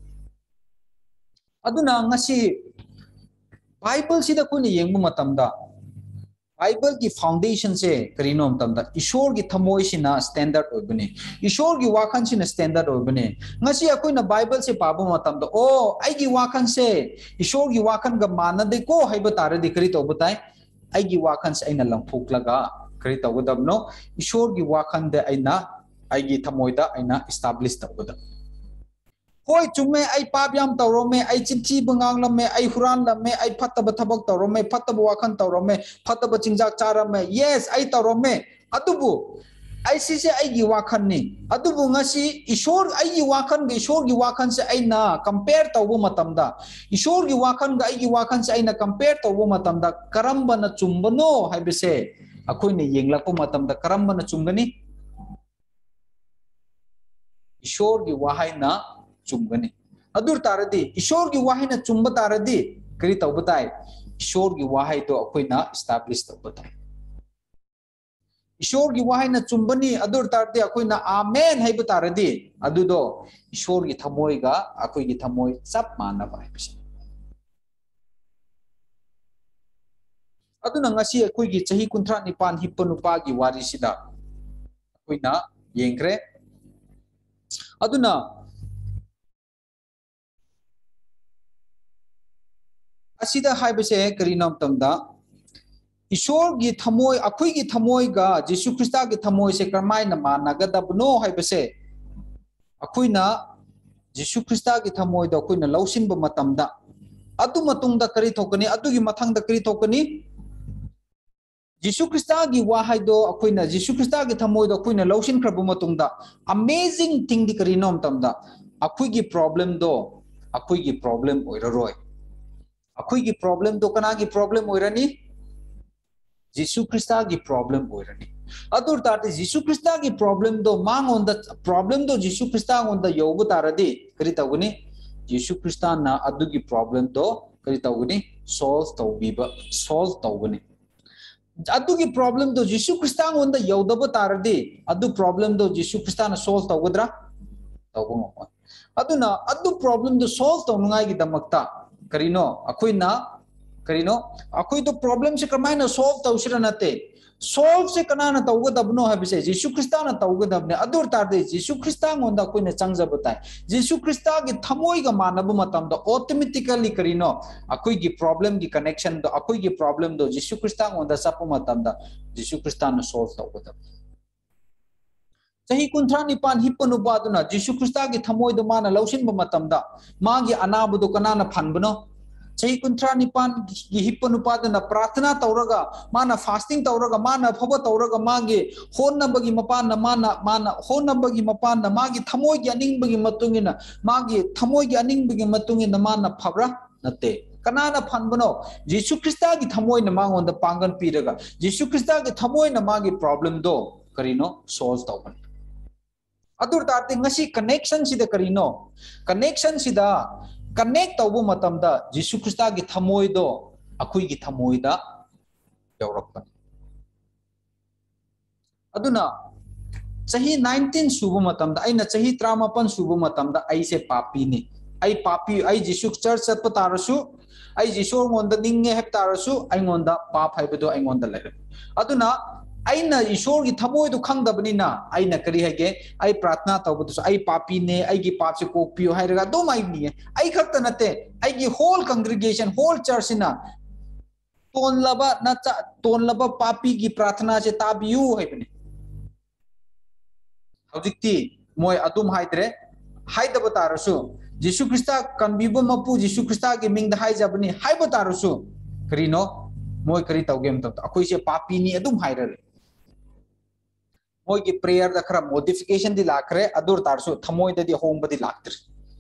अदुना ngasi बाइबल सिदा कोनी येंगबु मतमदा बाइबल की फाउंडेशन से करीनो मतमदा ईश्वर की थमोय सिना स्टैंडर्ड ओइबने ईश्वर की वाखन सिना स्टैंडर्ड ओइबने ngasi अकोइना बाइबल से पाबो मतमदा ओ आइगी वाखन से ईश्वर की वाखन ग मानदे को हाइब तारदि करी तो बताय आइगी वाखन से आइना लंफुकलगा करी तौगदबनो ईश्वर की वाखन दे आइना आइगी थमोयदा आइना एस्टैब्लिश तौगदा होय चुमे आई पाप याम तौरोमे आई चिंची बंगांगलमे आई हुरानलमे आई फत्तब थबक तौरोमे फत्तब वाखन तौरोमे फत्तब चिंजाक चारमे यस आई तौरोमे अदुबु आई सिसे आई गी वाखन नि अदुबु ngasi ईश्वर आई गी वाखन गे ईश्वर गी वाखन से आई ना कंपेयर तौबो मतमदा ईश्वर गी वाखन गा आई गी वाखन से आई ना कंपेयर तौबो मतमदा करमबना चुंबनो हाइबसे अखोइने येंगलाको मतमदा करमबना चुंगनी ईश्वर गी वाहाइना चुम्बनी अदुर तारदी ईश्वर की वाहिना चुम्ब तारदी करी तौबताय ईश्वर की वाहि तो अखोइना एस्टैब्लिश तौबताय ईश्वर की वाहिना चुम्बनी अदुर तारदी अखोइना आमेन हाइब तारदी अदुदो ईश्वर की थमोयगा अखोइ की थमोय सब मानबा हाइबसे अदुना ngasi अखोइ की चही 39 हिप्प नुपा की वारिसिदा अखोइना येंग्रे अदुना असिदा हाइबसे करीनम तमदा ईश्वर की थमोय अखोई की थमोय गा जीसु ख्रिस्ता की थमोय से करमायना मानगदबनो हाइबसे अखोइना जीसु ख्रिस्ता की थमोय द अखोइना लौसिनब मतमदा अदु मतुंगदा करी थोकनी अदुगी मथंगदा करी थोकनी जीसु ख्रिस्ता की वाहाय दो अखोइना जीसु ख्रिस्ता की थमोय द अखोइना लौसिन खरब मतुंगदा अमेजिंग थिंग दि करीनम तमदा अखोइगी प्रॉब्लम दो अखोइगी प्रॉब्लम ओइररोय अखोइगी प्रॉब्लम तो कना की प्रॉब्लम ओइरनी जीसु ख्रिस्ता की प्रॉब्लम ओइरनी अदुर ताते जीसु ख्रिस्ता की प्रॉब्लम दो मांग ऑन द प्रॉब्लम दो जीसु ख्रिस्ता ऑन द योब तारदी करी तगुनी जीसु ख्रिस्ता ना अदु की प्रॉब्लम दो करी तगुनी सॉल्व तगुनी अदु की प्रॉब्लम दो जीसु ख्रिस्ता ऑन द योदब तारदी अदु प्रॉब्लम दो जीसु ख्रिस्ता ना सॉल्व तगुद्रा तगुमो अदुना अदु प्रॉब्लम दो सॉल्व तगुंगाई की दमकता करीनो अखोइना करीनो अखोई तो प्रॉब्लम से कमायना सॉल्व तौसिरा नते सॉल्व से कनाना तौगदबनो हबिसे जीसु ख्रिस्ताना तौगदबने अदुर तारदे जीसु ख्रिस्ता गोंदा कोइने चंगजबताय जीसु ख्रिस्ता गे थमोइगा मानब मतमदा ऑटोमेटिकली करीनो अखोई गी प्रॉब्लम गी कनेक्शन दो अखोई गी प्रॉब्लम दो जीसु ख्रिस्ता गोंदा सपो मतमदा जीसु ख्रिस्ताना सॉल्व तौगदब चही कुंथ्रा निपान हिप्पनुबादुना जीसु ख्रिस्ता गी थमोइदो माना लौसिनब मतमदा मागी अनाबदो कनाना फनबनो चही कुंथ्रा निपान की हिप्पनुपादना प्रार्थना तौरगा माना फास्टिंग तौरगा माना फब तौरगा मागे होनबगी मपान माना होनबगी मपान मागी थमोइगी अनिंगबगी मतुंगिना मागी थमोइगी अनिंगबगी मतुंगिना माना फब्रा नते कनाना फनबनो जीसु ख्रिस्ता की थमोइना मांगोंदा पांगन पीरगा जीसु ख्रिस्ता की थमोइना मागी प्रॉब्लम दो करीनो सॉल्व तौबन अदुर ताते ngasi connection sida karino connection sida connect tawbu matamda Jisu Krista gi thamoi do akhui gi thamoi da yaurakpan aduna chahi 19 subu matamda aina chahi 38 subu matamda ai se papi ni ai papi ai Jisu church sat patarasu ai Jisu ngonda ninge hep tarasu ai ngonda pap haibedo ai ngonda le aduna aina ईश्वर की थमोय तो खंगदबनिना aina करी हैगे आई प्रार्थना तौबदुस आई पापी ने आई की पाप से कोपियो हाइरगा दो माइ नि आई खक्त नते आई की होल कांग्रेगेशन होल चर्च ना तोनलबा पापी की प्रार्थना से ताबियु हैबने हौजिक्ति मोय अदुम हाइद्रे हाइदब तारसु जीसु ख्रिस्ता कनबिबो मपु जीसु ख्रिस्ता के मिंग द हाइजबनी हाइब तारसु करिनो मोय करी तौगेम तब अखोय से पापी नि अदुम हाइरले मोय की प्रेयर द खरा मॉडिफिकेशन दि लाखरे अदुर तारसु थमोय दि होंग बदि लाक्तर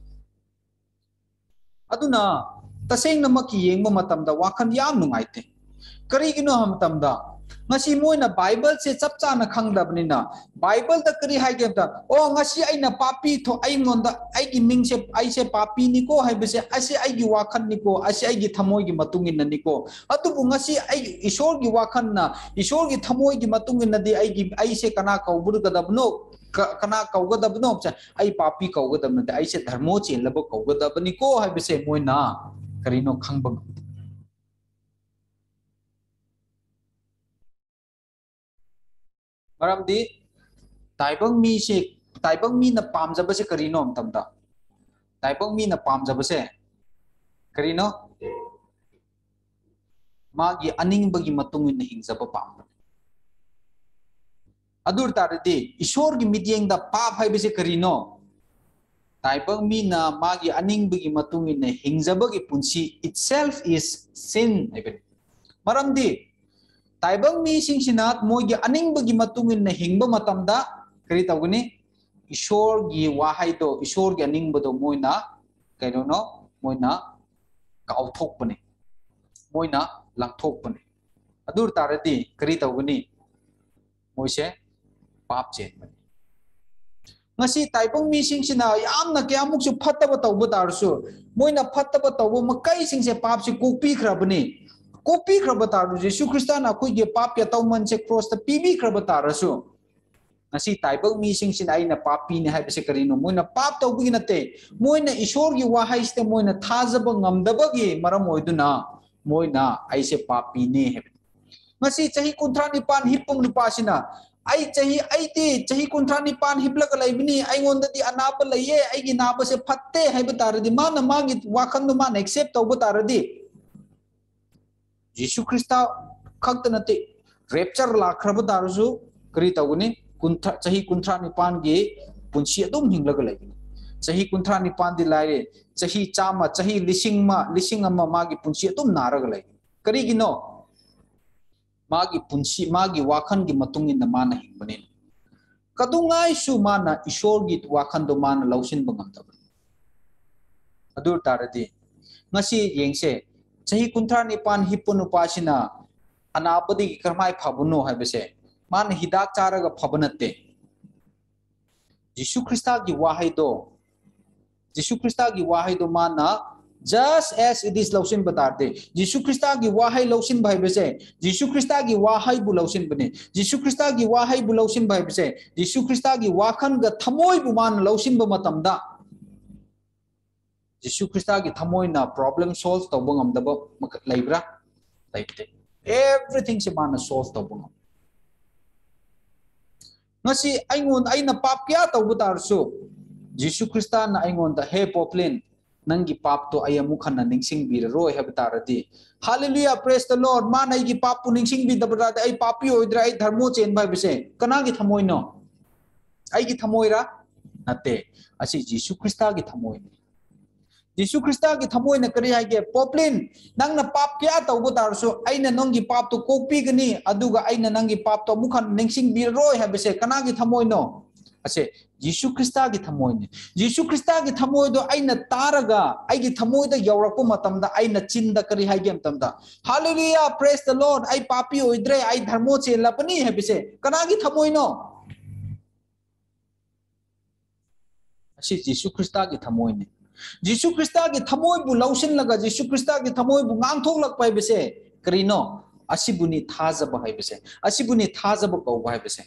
अदुना तसेंग नमकी येंग मतमदा वाखन याम नुंगाइते करिगिनो हम तमदा ngasi moina bible se chapcha na khangdabnina bible da kari haige ta o ngasi aina papi tho ai ngonda ai gi ming se ai se papi ni ko haibese asi ai gi wakhan ni ko asi ai gi thamoi gi matungin ni ko atubu ngasi ai ishor gi wakhan na ishor gi thamoi gi matungin na di ai se kana kaubur gadabno kana kaugadabno ai papi kaugadabna ai se dharmo chen labo kaugadabni ko haibese moina karino khangbang मरमदी ताइबंग मी न पामजब से करीनो तमदा ताइबंग मी न पामजब से करीनो मागी अनिंगबगी मतुंग इन हिंगजब पाम अदुर तारदि ईश्वर की मिडियंग द पाप हाइबे से करीनो ताइबंग मी न मागी अनिंगबगी मतुंग इन हिंगजबगी पुंसी itself is sin हाइबे मरमदी ताइबंग मी सिंगसिना मोगी अनिंगबगी मतुंगिन हिंगब मतमदा करी तगनी ईश्वर की वाहाइदो ईश्वर की अनिंगबदो मोइना कैनो मोइना काउथोकपने मोइना लांथोकपने अदुर तारदी करी तगनी मोइसे पाप चेनबने ngasi taibong mi singsiना यामना क्यामुकसु फत्तब तौब तारसु मोइना फत्तब तौब मकै सिंगसे पाप से कोपी खरबने कोपी खरबतारु जीसु ख्रिस्ता ना कोई के पाप या तौमन से क्रॉस त पीबी खरबतारसु ngasi taibang mi singsin ai na papi ne haibse karino moina pap taubi nate moina ईश्वर की वाहाई ste moina thajaba ngamdabagi maram oiduna moina ai se papi ne heb ngasi chahi kunthra nipan hipung nupasina ai chahi kunthra nipan hipla laibini ai ngonda di anaba laye ai gi naba se phatte haibataradi mana magi wakhan man accept taubataradi जीसु ख्रिस्ता खक्त नते rapture लाखरब दारसु करी तगुनी कुंथा चही कुंथ्रा निपान गे पुंसी अदुम हिंगलग लैबनी चही कुंथ्रा निपान दि लाइरे चही चामा चही लिसिंग अमा मागी पुंसी अदुम नारग लै करिगिनो मागी पुंसी मागी वाखन गी मतुंग इन माना हिंगबने कदुंगाई सु माना ईश्वर गी वाखन दो माना लौसिन बंगमदब अदुर तारदि ngasi yengse चाही कुंथ्रा निपान हिप्पनुपासिना अनाबदी करमाय फबनो हाइबसे मान हिदाक चारग फबनते जीसु ख्रिस्ता की वाहाइदो माना just as it is लौसिन बताते जीसु ख्रिस्ता की वाहाइ लौसिन भाइबसे जीसु ख्रिस्ता की वाहाइ बु लौसिन बने जीसु ख्रिस्ता की वाहाइ बु लौसिन भाइबसे जीसु ख्रिस्ता की वाखन ग थमोय बु मान लौसिन ब मतमदा जीसु ख्रिस्ता की थमोय ना प्रॉब्लम सॉल्व तब ngam दब लाइब्रा everything se mana solve to bungo ngasi aingon aina pap kya to butarsu Jesus Christa na aingon da he poplin nangi pap to ayamu khana ningsing bir roi habitarati hallelujah praise the lord man ai gi pap pu ningsing bi dabra ai papi oidra ai dharmo chen bai bise kana gi thamoi no ai gi thamoi ra nate asi Jesus Christa gi thamoi Jesus Christa gi thamoi na kari haige poplin nangna pap kya to butarsu aina nongi pap to kopi gani aduga aina nangi pap to mukhan ningsing bir roi habise kana gi thamoi no ase Jesus Christa gi thamoi ne Jesus Christa gi thamoi do aina taraga ai gi thamoi da yaurakpo matamda aina chinda kari haige matamda hallelujah praise the lord ai papi oidre ai dharmo che lapani habise kana gi thamoi no ase Jesus Christa gi thamoi ne Jesus Christa gi thamoi bu lausin laga Jesus Christa gi thamoi bu ngang thok lak pai bise krino asibuni thaja ba hai bise asibuni thaja ba kau ba hai bise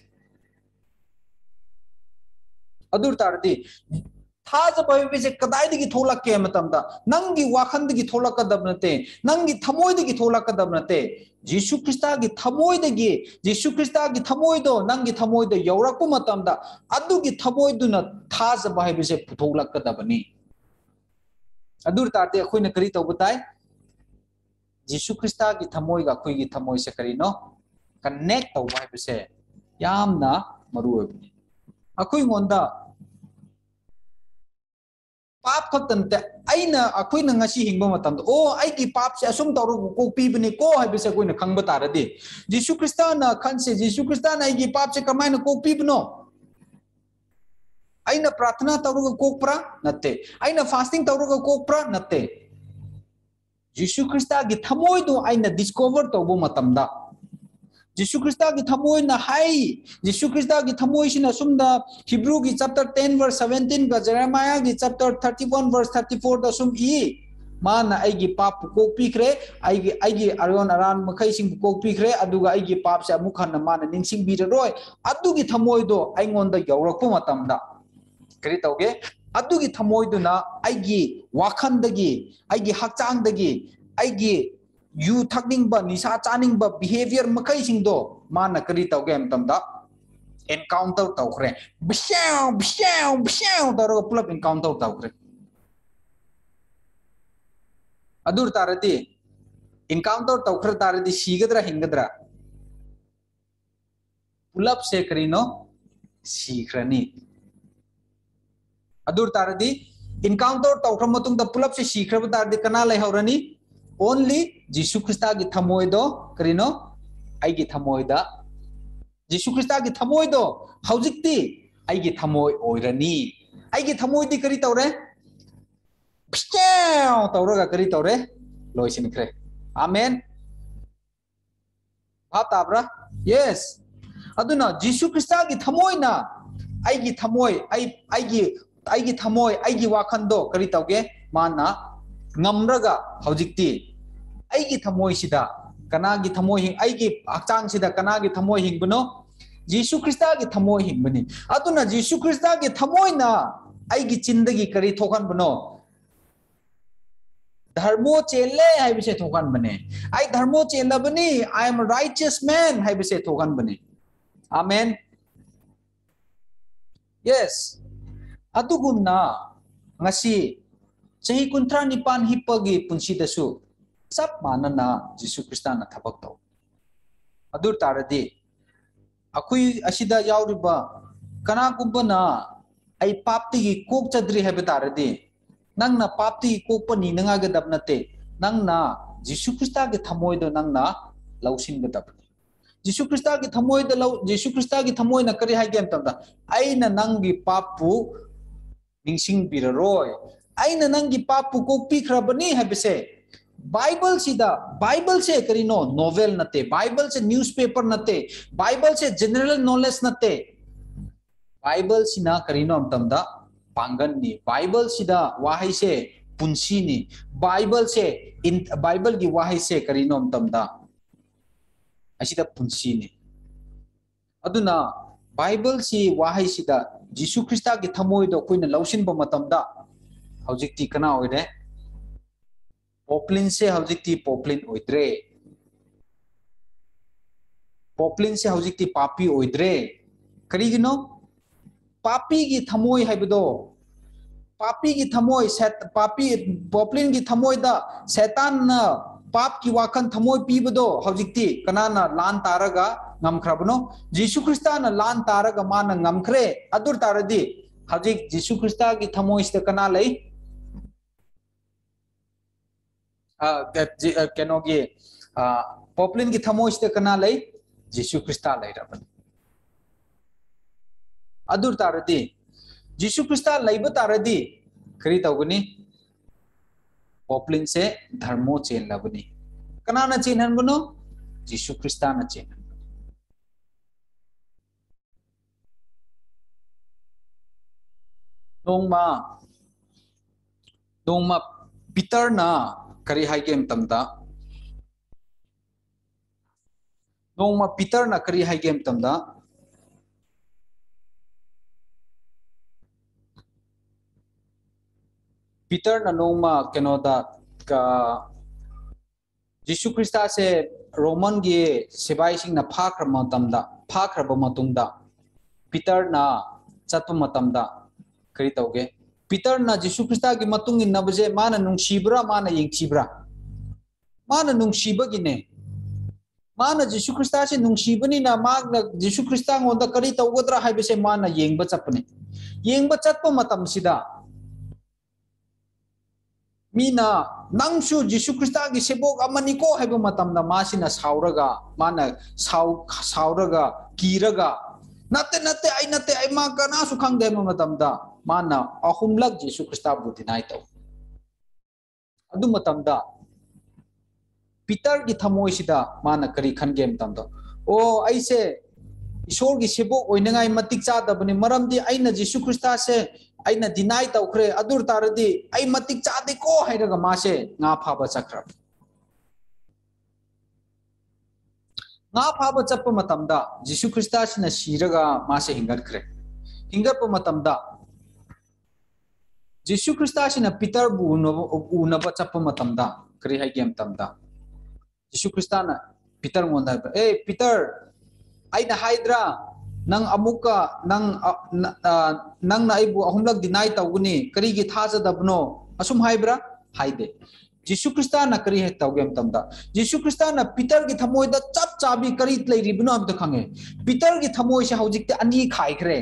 adur tardi thaja ba hai bise kadai digi tholak ke matamda nangi wakhan digi tholak ka dabnate nangi thamoi digi tholak ka dabnate Jesus Christa gi thamoi digi Jesus Christa gi thamoi do nangi thamoi do yaurak pu matamda adu gi thamoi du na thaja ba hai bise putholak ka dabani adur tarde khoi na kari to butai Jesus Christa gi thamoi ga khoi gi thamoi se kari no connect to bai bise yamna maru obni akhoi ngonda pap khatan te aina akhoi na ngasi hingba matam o ai gi pap se asum tawru ko pi bni ko hai bise koi na khangba taradi Jesus Christa na khanse Jesus Christa na ai gi pap se kamai na ko pi bno aina प्रार्थना तौरगा कोकप्रा नते aina fasting तौरगा कोकप्रा नते Jesus Christa gi thamoi do aina discover tobo matamda Jesus Christa gi thamoi na hai Jesus Christa gi thamoi sina sumda Hebrew gi chapter 10 verse 17 ga Jeremiah gi chapter 31 verse 34 da sum I mana ai gi pap ko pikre ai gi arion aran makhai sing ko pikre aduga ai gi pap sa mukhan na mana ningsing bi roi adu gi thamoi do aingon da yaurak pu matamda kari tauge adugi thamoi duna aigi wakhandagi aigi hakchangdagi aigi yu thakning ba nisa chaning ba behavior makai singdo mana kari tauge amtamda encounter taukhre bshaw daro pulap encounter taukhre adur tarati encounter taukhre tarati sigadra hingadra pulap se karino sikhrani adur taradi encounter tawkhra matung da pulap se sikhra taradi kana lai haurani only Jesus Christa gi thamoi do karino ai gi thamoi da Jesus Christa gi thamoi do haujikti ai gi thamoi oirani ai gi thamoi di kari tawre psau tawra kari tawre loisin khre amen bhap tabra yes aduna Jesus Christa gi thamoi na ai gi thamoi ai gi thamoi ai gi wakhando kari tawge mana ngamraga haujikti ai gi thamoi sida kana gi thamoi hing ai gi akchang sida kana gi thamoi hing bano Jesus Christa gi thamoi hing bani aduna Jesus Christa gi thamoi na ai gi chindagi kari thokan bano dharmo chele hai bise thokan bane ai dharmo chela bani I am a righteous man hai bise thokan bane amen yes adugumna ngasi chahi kunthra nipan hipagi punsi dasu sab manana Jesus Christa na thabak taw adur taradi akhui asida yauriba kana gumbana ai papti gi kok chadri hebe taradi nangna papti kok pani nanga ga dabnate nangna Jesus Christa ge thamoi do nangna lausin ga dab Jesus Christa gi thamoi da Jesus Christa gi thamoi na kari haigem tamda aina nangi papu ningsing biraroi aina nangi papu ko pikhrabani habise Bible se karino novel nate Bible se newspaper nate Bible se general knowledge nate Bible sina karino amtamda pangan ni Bible sida wahai se punsi ni Bible se Bible gi wahai se karino amtamda asida punsi ni aduna Bible si wahai sida Jesus Christa gi thamoi do koina lausin ba matamda haujikti kana oide poplin se haujikti poplin oidre Poplin se hojikti papi oidre karigino papi gi thamoi haibedo papi gi thamoi set papi Poplin gi thamoi da setan na pap ki wakan thamoi pibedo hojikti kanana lan taraga ngamkhrabno Jisu Krista na lan taraga mana ngamkhre adur taradi hojik Jisu Krista gi thamoi ste kana lei kenogi Poplin gi thamoi ste kana lei Jisu Krista lei raban adur taradi Jisu Krista leiba taradi kari tawguni Poplin se dharmo chen labani kanana chen hanbuno Jisu Krista na chen nongma Peter na kari haigem tamda nongma Peter na kari haigem tamda Peter na nongma kenoda ka Jisu Krista se Roman gi sibai sing na phakrama tamda phakraba matungda Peter na chatpa matamda kari tawge Peter na Jisu Krista gi matung in nabje mana nungshibra mana yengchibra mana nungshibagine mana Jisu Krista se nungshibani na magna Jisu Krista ngonda kari tawgodra haibese mana yengba chapne yengba chatpa matam sida Mina nangsu Jisu Krista gi sebok amani ko haiba matamda masina sauraga mana sauraga kiraga natte ai ma kana su khangde matamda mana ahumlak Jisu Krista bu dinai taw adu matamda Peter gi thamoi sida mana kari khange matamda o aise ishor gi sebok oinangai matik cha dabani maramdi aina Jisu Krista se aina deny tawkhre adur taradi ai matik chade ko hairaga mase nga phaba chakra nga phaba chappa matamda Jisu Krista sina siraga mase hingat khre hingat matamda Jisu Krista sina Peter bu unaba chappa matamda kri hai gem tamda Jisu Krista na Peter ngonda Peter aina haidra nang amuka nang na aibu ahumlak deny tawguni kari gi thaja dabno asum haibra haide Jisu Krista na kari he tawgem tamda Jisu Krista na Peter gi thamoi da chap chabi kari leiribno am to khange Peter gi thamoi se hojikte ani khai khre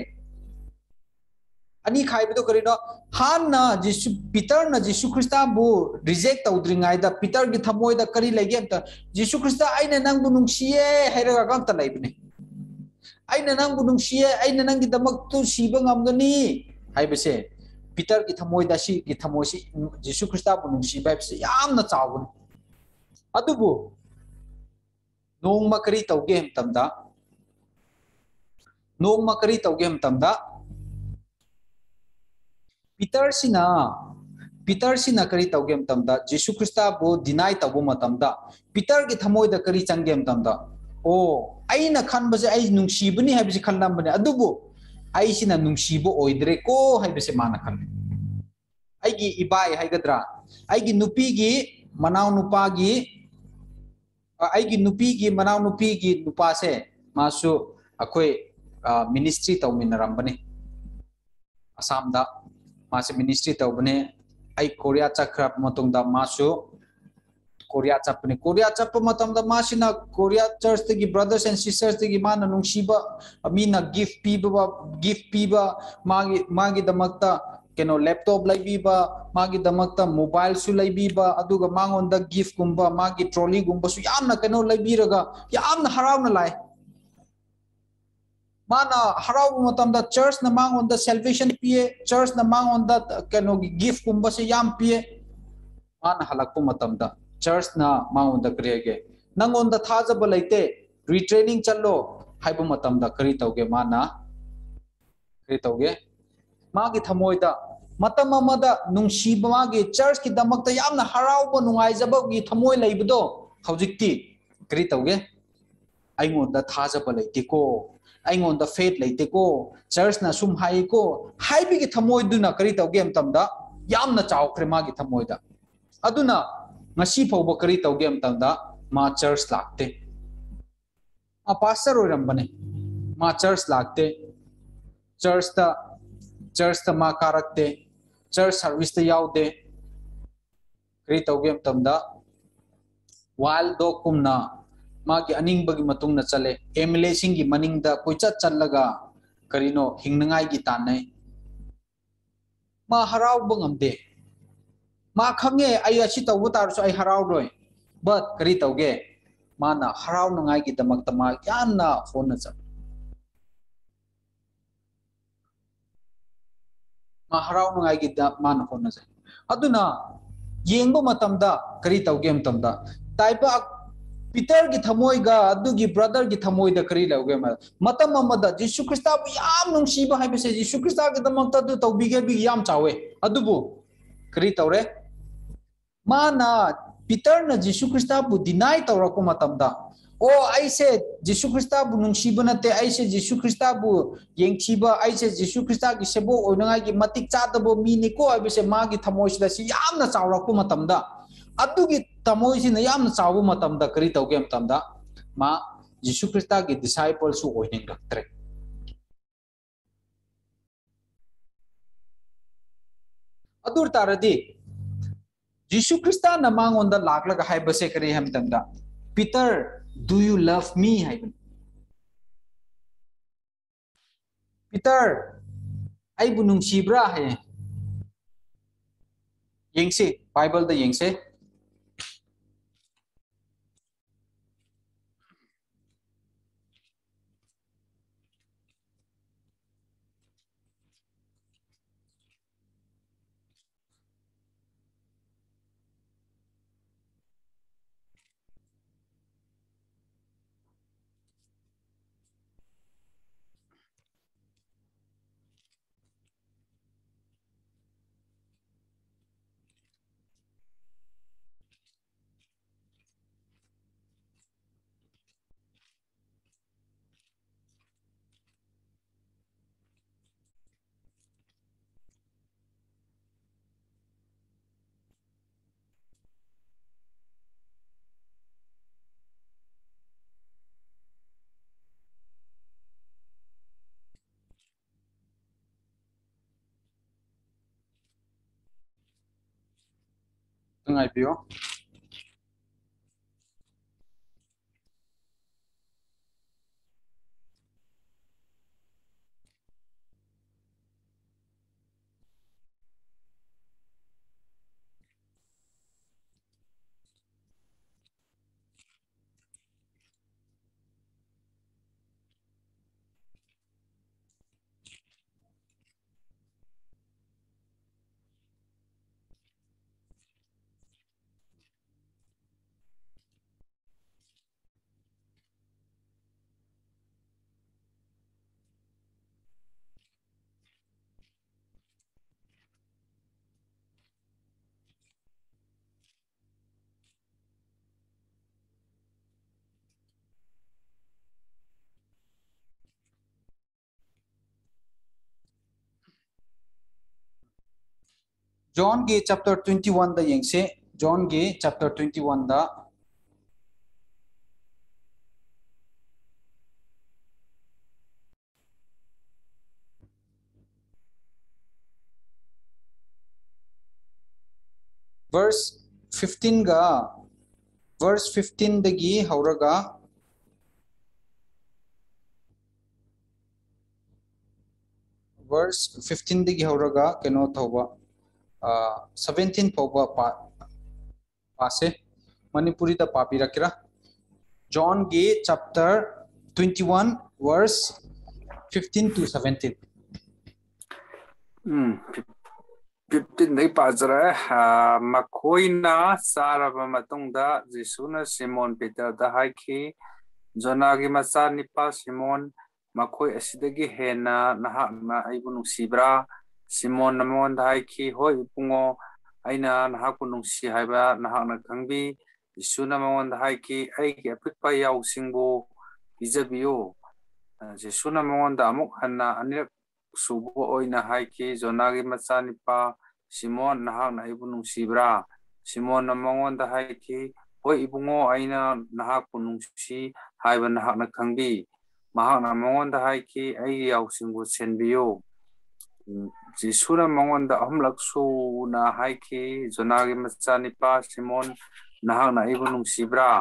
ani khai bido kari no han na Jisu Peter na Jisu Krista bu reject tawdringai da Peter gi thamoi da kari legem ta Jisu Krista aina nang bu nungsiye hairaga gam ta laibne aina nang bu nungsiye aina nang gi damak tu siba ngamgani haibese Peter gi thamoi da si gi thamoi si Jisu Krista bu nungsiba bese yamna chawun adubu nongma kari tawgem tamda Peter sina kari tawgem tamda Jisu Krista bu deny tabu matamda Peter gi thamoi da kari changgem tamda oh aina khanbase ai nungsibani haibise khanlambane adubu ai sina nungsibo oidre ko haibise mana khan ai gi ibai haigadra ai gi nupi gi manaw nupa gi nupa se masu akoi ministry tawminarambane Assam da mase ministry tawbane ai Korea chakrap matungda masu Korea chapne Korea chap matamda masina Korea church tegi brothers and sisters tegi mana nungsiba amina gift piba magi damakta keno laptop laibiba magi damakta mobile su laibiba aduga mangonda gift gumba magi trolley gumba su yamna keno laibiraga yamna harawna lai mana haraw matamda church na mangonda salvation pie church na mangonda keno gift gumba se yam pie mana halakpu matamda Church na maunda krege nangonda thajaba laite retraining challo haiba matamda kari tawge mana kari tawge magi thamoida matam amada nungsiba magi church ki damakta yamna harawba nungaijaba gi thamoi leibdo hojikti kari tawge aingonda thajaba laite ko aingonda faith laite ko church na sum hai ko haibi gi thamoi duna kari tawge amtamda yamna chawkhre magi thamoida aduna ngasi phawba kari tawge amtamda ma church lakte pastor होइरंबने मा church लागते church ता मा कारकते church service ता यावदे करी तौगे मतमदा wild dog कुमना मागी अनिंगबगी मतुंगना चले MLA सिंगी मनिंगदा कोइचा चल्लगा करिनो हिंगनंगाई गी तानै मा हराव बंगमदे मा खंगे आई असी तौबो तारसो आई हराव रोय बट करी तौगे माना हराव नंगाई गी दमकता मा याना होना चल मा हराव नंगाई गी माना होना चल अदुना येंगबो मतमदा करी तौगे मतमदा ताइपा पीटर की थमोइगा अदुगी ब्रदर की थमोइदा करी लौगे मतम अमदा जीसु ख्रिस्ता बु याम नुंसीबा हाइबसे जीसु ख्रिस्ता के दमकता दु तौबिगे बि याम चावे अदुबु करी तौरे माना पीटर न जीसु ख्रिस्ता बु डिनाई तौरको मतमदा ओ आइसे जीसु ख्रिस्ता बु नुंसीबा नते आइसे जीसु ख्रिस्ता बु येंगसीबा आइसे जीसु ख्रिस्ता की सेबो ओनगाई की मतिक चादबो मीनिको हाइबसे मागी थमोइसदा सी यामना चावरको मतमदा अदुगी तमोइसी न याम चावो मतमदा करी तौगे मतमदा मा जीसु ख्रिस्ता की डिसाइपल सु ओइनिंग रक्त्रे अदुर तारदी जीसु ख्रिस्ता न मांगोंदा लागलगा हाइबसे करी हमतंदा Peter do you love me हाइबन पीटर आइबु नुंसीब्रा है येंगसे बाइबल दा येंगसे तंगाई पियो जॉन के चैप्टर 21 दा येंगसे जॉन के चैप्टर 21 दा verse 15 ga verse 15 dagi hauraga verse 15 dagi hauraga keno thoba 17 phoba पासे मणिपुरी दा पापी रखिरा जॉन गे चैप्टर 21 वर्स 15 to 17
15 दे पाजरा मखोइना साराबा मतुंगदा जिसुना सिमोन पीटर दा हाइखी जोनागी मचा निपा सिमोन मखोइ असिदगी हेना नहाकना आइबु नुंसीब्रा सिमोन नमोन दा हाइखी होय पुंगो aina nahakku nungsi haiba nahakna khangbi Jisuna mawon haiki aiki apikpa yaw singbo izabiyo Jisuna mawon da amuk hanna anirak subo oina haiki zonagi matsani pa Simon nahakna ibu nungsibra Simon mawon da haiki Hoi ibungo aina nahak punungsi haiba nahak na khangbi mahak na mongonda haiki ai yausingbu senbiyo Jisuna mongonda ahumlaksu na haiki zonagi machani pa Simon nahak na ibu nungsibra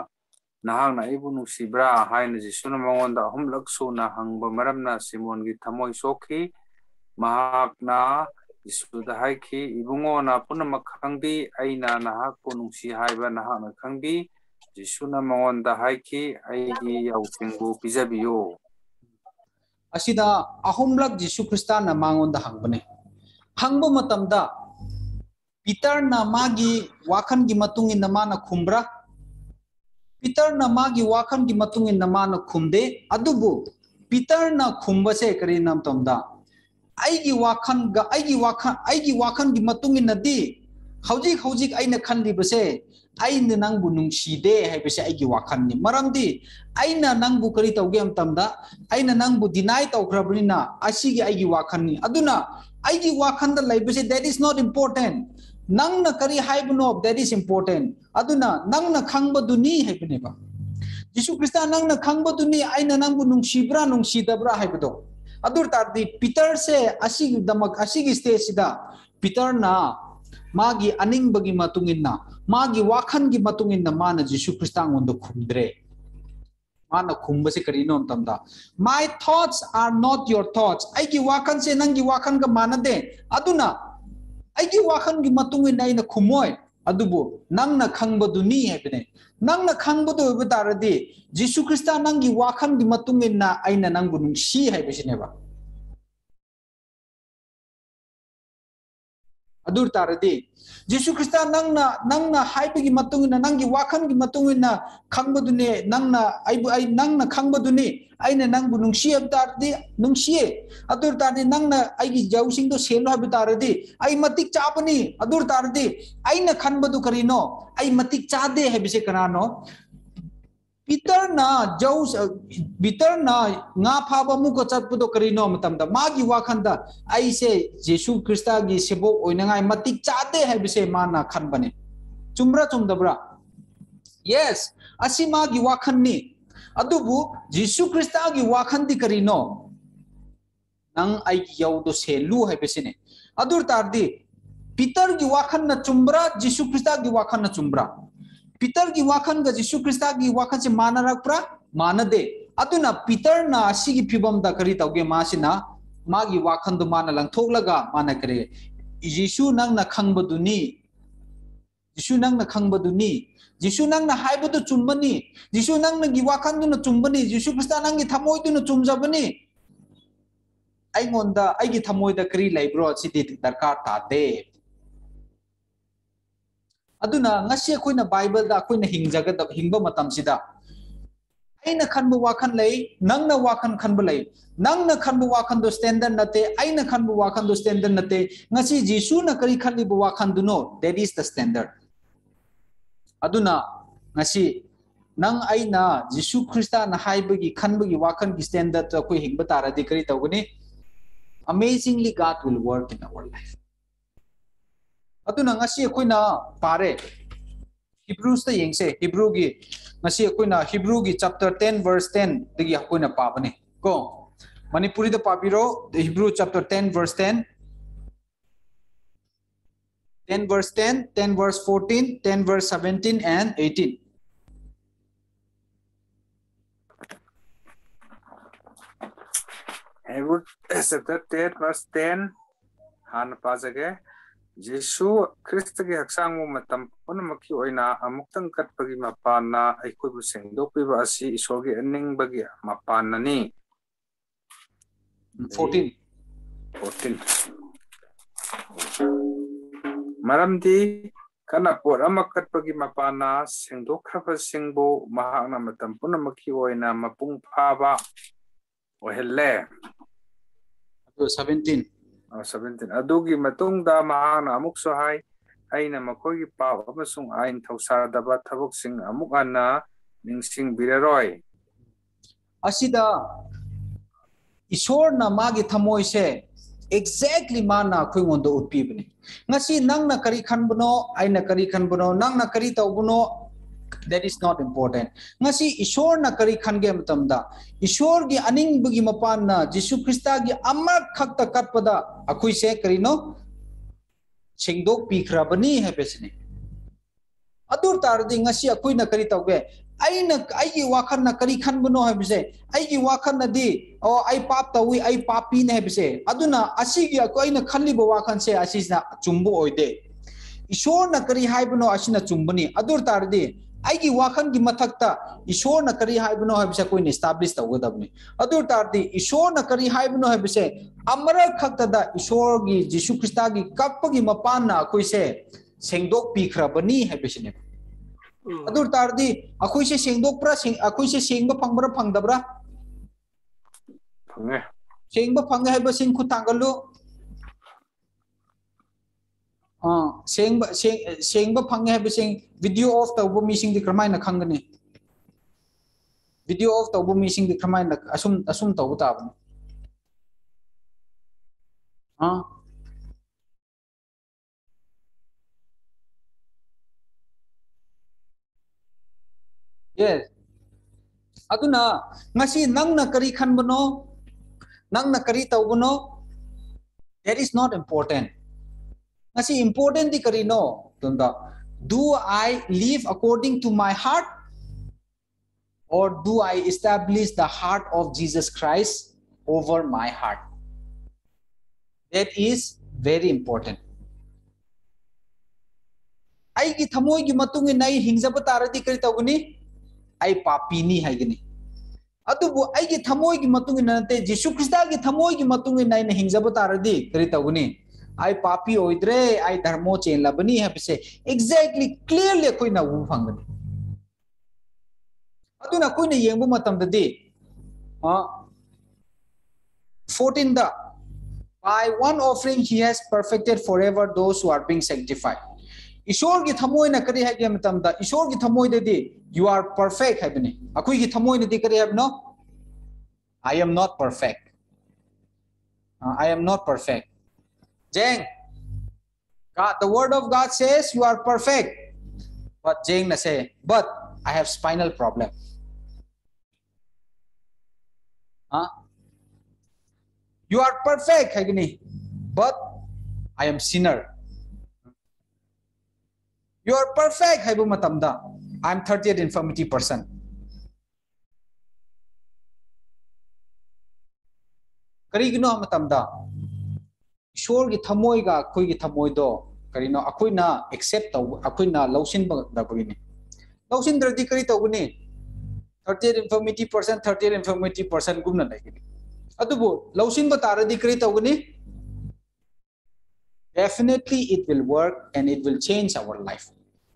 haina Jisuna mongonda ahumlaksu na hangba maramna Simon gi thamoi soki mahak na Jisuda haiki ibungo na punamak khangbi aina nahak punungsi haiba nahak na khangbi Jisuna mongonda haiki aigi yausingbu pijabiyo
asida ahumlak Jisu Krista na mangonda hangbane hangbo matamda Peter na magi wakan gi matungin na mana kumbra Peter na magi wakan gi matungin na mana kumde adubu Peter na kumbase kari nam tamda aigi wakan gi matungin na di hawjik aina khandi base aina nangbu nungside haibase aigi wakan ni maramdi aina nangbu kari tawge am tamda aina nangbu deny tawkhrabnina asigi aigi wakan ni aduna aigi wakan da laibase that is not important nangna kari haibno that is important aduna nangna khangbaduni haibneba Jisu Krista nangna khangbaduni aina nangbu nungsibra nungsidabra haibdo adur tardi Peter se asigi damak asigi stage sida Peter na magi aning bagi matungin na magi wakan gi matungin na mana Jisu Krista ngondo khumdre mana khumbase karino tamda my thoughts are not your thoughts aigi wakan se nangi wakan ga manade aduna aigi wakan gi matungin aina khumoi adubu nangna khangbaduni hebne nangna khangbadu betaradi Jisu Krista nangi wakan gi matungin na aina nangbu nungsi hebesineba adur taradi Jisu Krista nangna haibigi matungin na nangi wakan gi matungin na khangbadune nangna nangna khangbaduni aina nangbu nungsi hebtardi nungsi adur tardi nangna aigi jausing do selo hebtardi ai matik chapani adur tardi aina khanbadu karino ai matik chade hebise kanano Peter na nga phaba mu ko chatpudo karino matamda magi wakhanda aise Jesu Krista gi sebo oinangai matik chade haibise mana khanbane chumra chumdabra yes asi magi wakhanni adubu Jesu Krista gi wakhandi karino nang ai yaudo selu haibisine adur tardi Peter gi wakhanna chumbra Jesu Krista gi wakhanna chumbra Peter gi wakan ga Jisu Krista gi wakan se mana rakpra mana de aduna Peter na asigi phibam da kari tawge masina magi wakan du mana langthoklaga mana kare Jisu nang na khangbaduni Jisu nang na haibadu chumbani Jisu nang na gi wakan du na chumbani Jisu Krista nang gi thamoi du na chumjabani ai ngonda ai gi thamoi da kari laibro sidi darkar ta de aduna ngasi akoina Bible da akoina hingjaga hingba matam sida aina khanbu wakan lei nangna wakan khanbu lei nangna khanbu wakan do standard nate aina khanbu wakan do standard nate ngasi Jisu na kari khanli bu wakan du no that is the standard aduna ngasi nang aina Jisu Krista na haibagi khanbagi wakan gi standard to koi hingba taradi kari tawgani amazingly God will work in our life aduna ngasi akoina pare Hebrews ta yengse Hebrew gi ngasi akoina Hebrew gi chapter 10 verse 10 digi akoina pabane ko Manipuri da pabiro the Hebrew chapter 10 verse 10 10 verse 10 10 verse 14 10 verse 17 and 18
Hebrew chapter 10 verse 10 han pasage Jesu Krista gi haksangmu matam punamaki oina amuktang katpagi mapana aikoibu sengdokpiba asi isorgi aning bagi mapana ni
14
maramdi kana por amakatpagi mapana sengdokhraba singbo mahakna matam punamaki oina mapung phaba ohelle
17
17 adugi matungda mahana amuk sohai aina makogi paw amasung ain thausadaba thabuksing amuk ana ningsing biraroi
asida isor na magi thamoi se exactly mana khoingondo utpibni ngasi nangna kari khanbuno aina kari khanbuno nangna kari tawbuno That is not important. Ngasi Ishor na kari khange matamda. Ishor gi aning bugi mapan na Jisu Krista gi amar khakta katpada akui se kari no singdok pikrabani hai pesne. Adur tardi ngasi akui na kari tauge. Ai wakan na kari khan buno hai bise. Ai wakan na di o ai pap tawi ai papi ne hai bise. Aduna asi gi akui na khanli bo wakan se asis na chumbu oide. Ishor na kari hai buno asina chumbani. Adur tardi Aigi wakan gi mathakta Ishor na kari haibno habise koi ne establish tawgadabni adur tardi Ishor na kari haibno habise amara khakta da Ishor gi Jisu Krista gi kappa gi mapan na koi se sengdok pikhrabani habise ne adur tardi akoi se sengdok pra akoi se sengba phangbra phangdabra
phange
sengba phange haiba sing khutangalu sengba phange hai bising video off tawbu missing di kramai na khangani video off tawbu missing di kramai na asum tawbu tabani yes aduna ngasi nang na kari khanbano nang na kari tawbuno that is not important ngasi important di kari no tunda do I live according to my heart or do I establish the heart of Jesus Christ over my heart? That is very important. Ai gi thamoi gi matung nai hingjaba taradi kari tawguni ai papini haigani adubu ai gi thamoi gi matung nate Jisu Krista gi thamoi gi matung nai na hingjaba taradi kari tawguni I papi oidre I dharmo chen labani habise exactly clearly koi na wu phangani aduna koi na yengbu matam dadi 14 da by one offering he has perfected forever those who are being sanctified Ishor gi thamoi na kari hage matam da Ishor gi thamoi dadi you are perfect habani akoi gi thamoi na di kari habno I am not perfect I am not perfect Jeng, God, the word of God says you are perfect. But Jeng na say, but I have spinal problem. You are perfect, Hagini, but I am sinner. You are perfect, Haibu Matamda. I am 30th infirmity person. Karigino Matamda. Ishor gi thamoi ga khoi gi thamoi do karino akoi na accept taw akoi na lausin ba da bagini lausin dradi kari tawguni 30th infirmity person gumna laigini adubo lausin ba taradi kari tawguni definitely it will work and it will change our life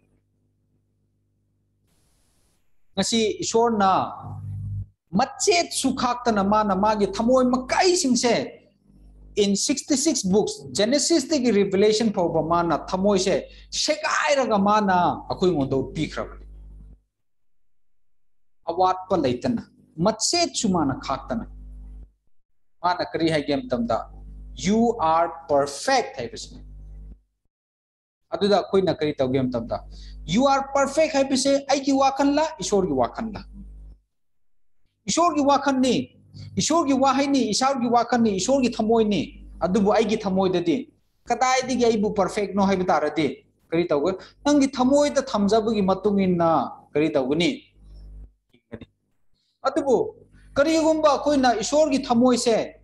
ngasi Ishor na machet sukhakta na mana magi thamoi makai singse in 66 books Genesis to Revelation for mana thamoi se shekai raga mana akoi ngondo pikrabani awat pa leitana matse chumana khaktana mana kari hai game tamda you are perfect hai bisne aduda koi na kari taw game tamda you are perfect hai bise ai ki wakan la Ishor gi wakan la Ishor gi wakan ni Ishor gi wahai ni Ishor gi wakan ni Ishor gi thamoi ni adubu ai gi thamoi dadi kadai di ai bu perfect no hai bitarati kari tawgo nang gi thamoi da thamjabu gi matungin na kari tawguni adubu kari gumba koi na Ishor gi thamoi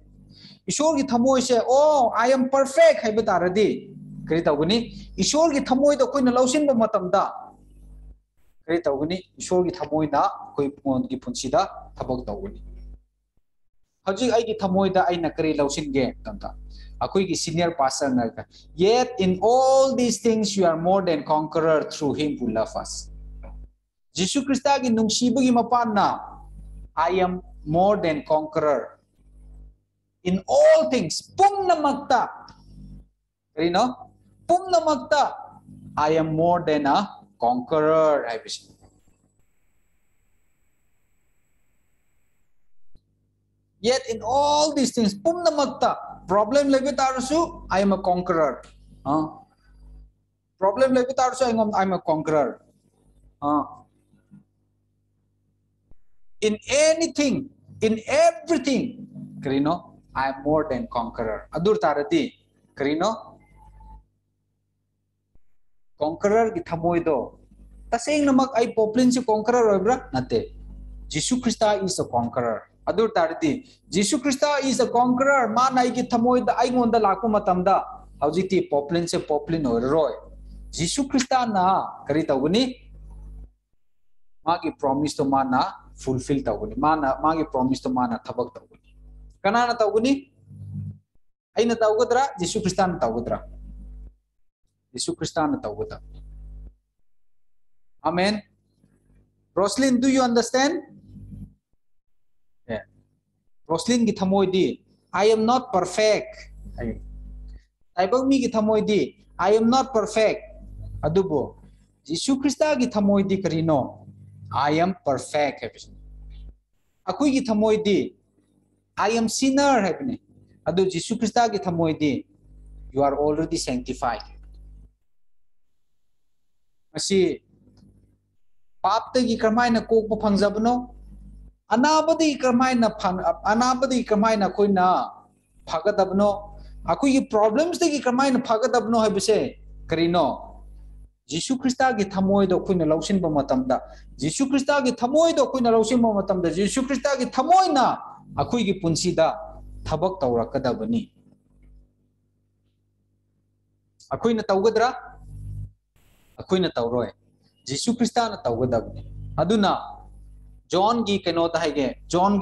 se oh I am perfect hai bitarati kari tawguni Ishor gi thamoi da koi na lausin ba matam da kari tawguni Ishor gi thamoi da koi pon gi punsida thabak tawguni Haji ai gi thamoi da ai na kari lausin ge tamta akoi gi senior pastor na yet in all these things you are more than conqueror through him who loves us Jisu Krista gi nungsibu gi mapan na I am more than conqueror in all things pum na magta kari no pum na magta I am more than a conqueror I wish Yet in all these things, pum na magta problem lebit arsu I am a conqueror. Problem lebit arsu I am a conqueror. In anything, in everything, Karino, I am more than conqueror. Adur tarati, Karino, conqueror ki thamoy do. Taseng namak ay poplin si conqueror obra nate. Jesus Christ is a conqueror. Adur tarati, Jesus Christ is a conqueror. Man ay ki thamoy da ay ngonda laku matamda. Haujiti poplin se poplin or roy. Jesus Christ na karita uni. Magi promise to mana fulfill tawuni. Magi promise to mana thabak tawuni. Kanana tawuni? Ay na tawgadra, Jesus Christ na tawgadra. Jesus Christ na tawgadra. Amen. Roslyn, do you understand? Yeah. Roslyn ki thamoy di, I am not perfect. Taibang mi ki thamoy di, I am not perfect. Adubo, Jesus Christ ki thamoy di karino, I am perfect. Akui ki thamoy di, I am sinner. Adu Jesus Christ ki thamoy di, you are already sanctified. Asi पाप तगी करमाय न Coke पंगजबनो अनाबदी करमाय न अनाबदी करमाय न कोई ना फगदबनो अकुई की problems तगी करमाय न फगदबनो है बिसे करिनो जीशु ख्रिस्ता की थमोय दो कोई न लौसिन ब मतमदा जीशु ख्रिस्ता की थमोय दो कोई न लौसिन ब मतमदा जीशु ख्रिस्ता की थमोय ना अकुई की पुंसीदा थबक तौरकदबनी अकुई न तौगदरा अकुई न तौरोय Jesus Christ na tawgadabni. Aduna John gi keno daige John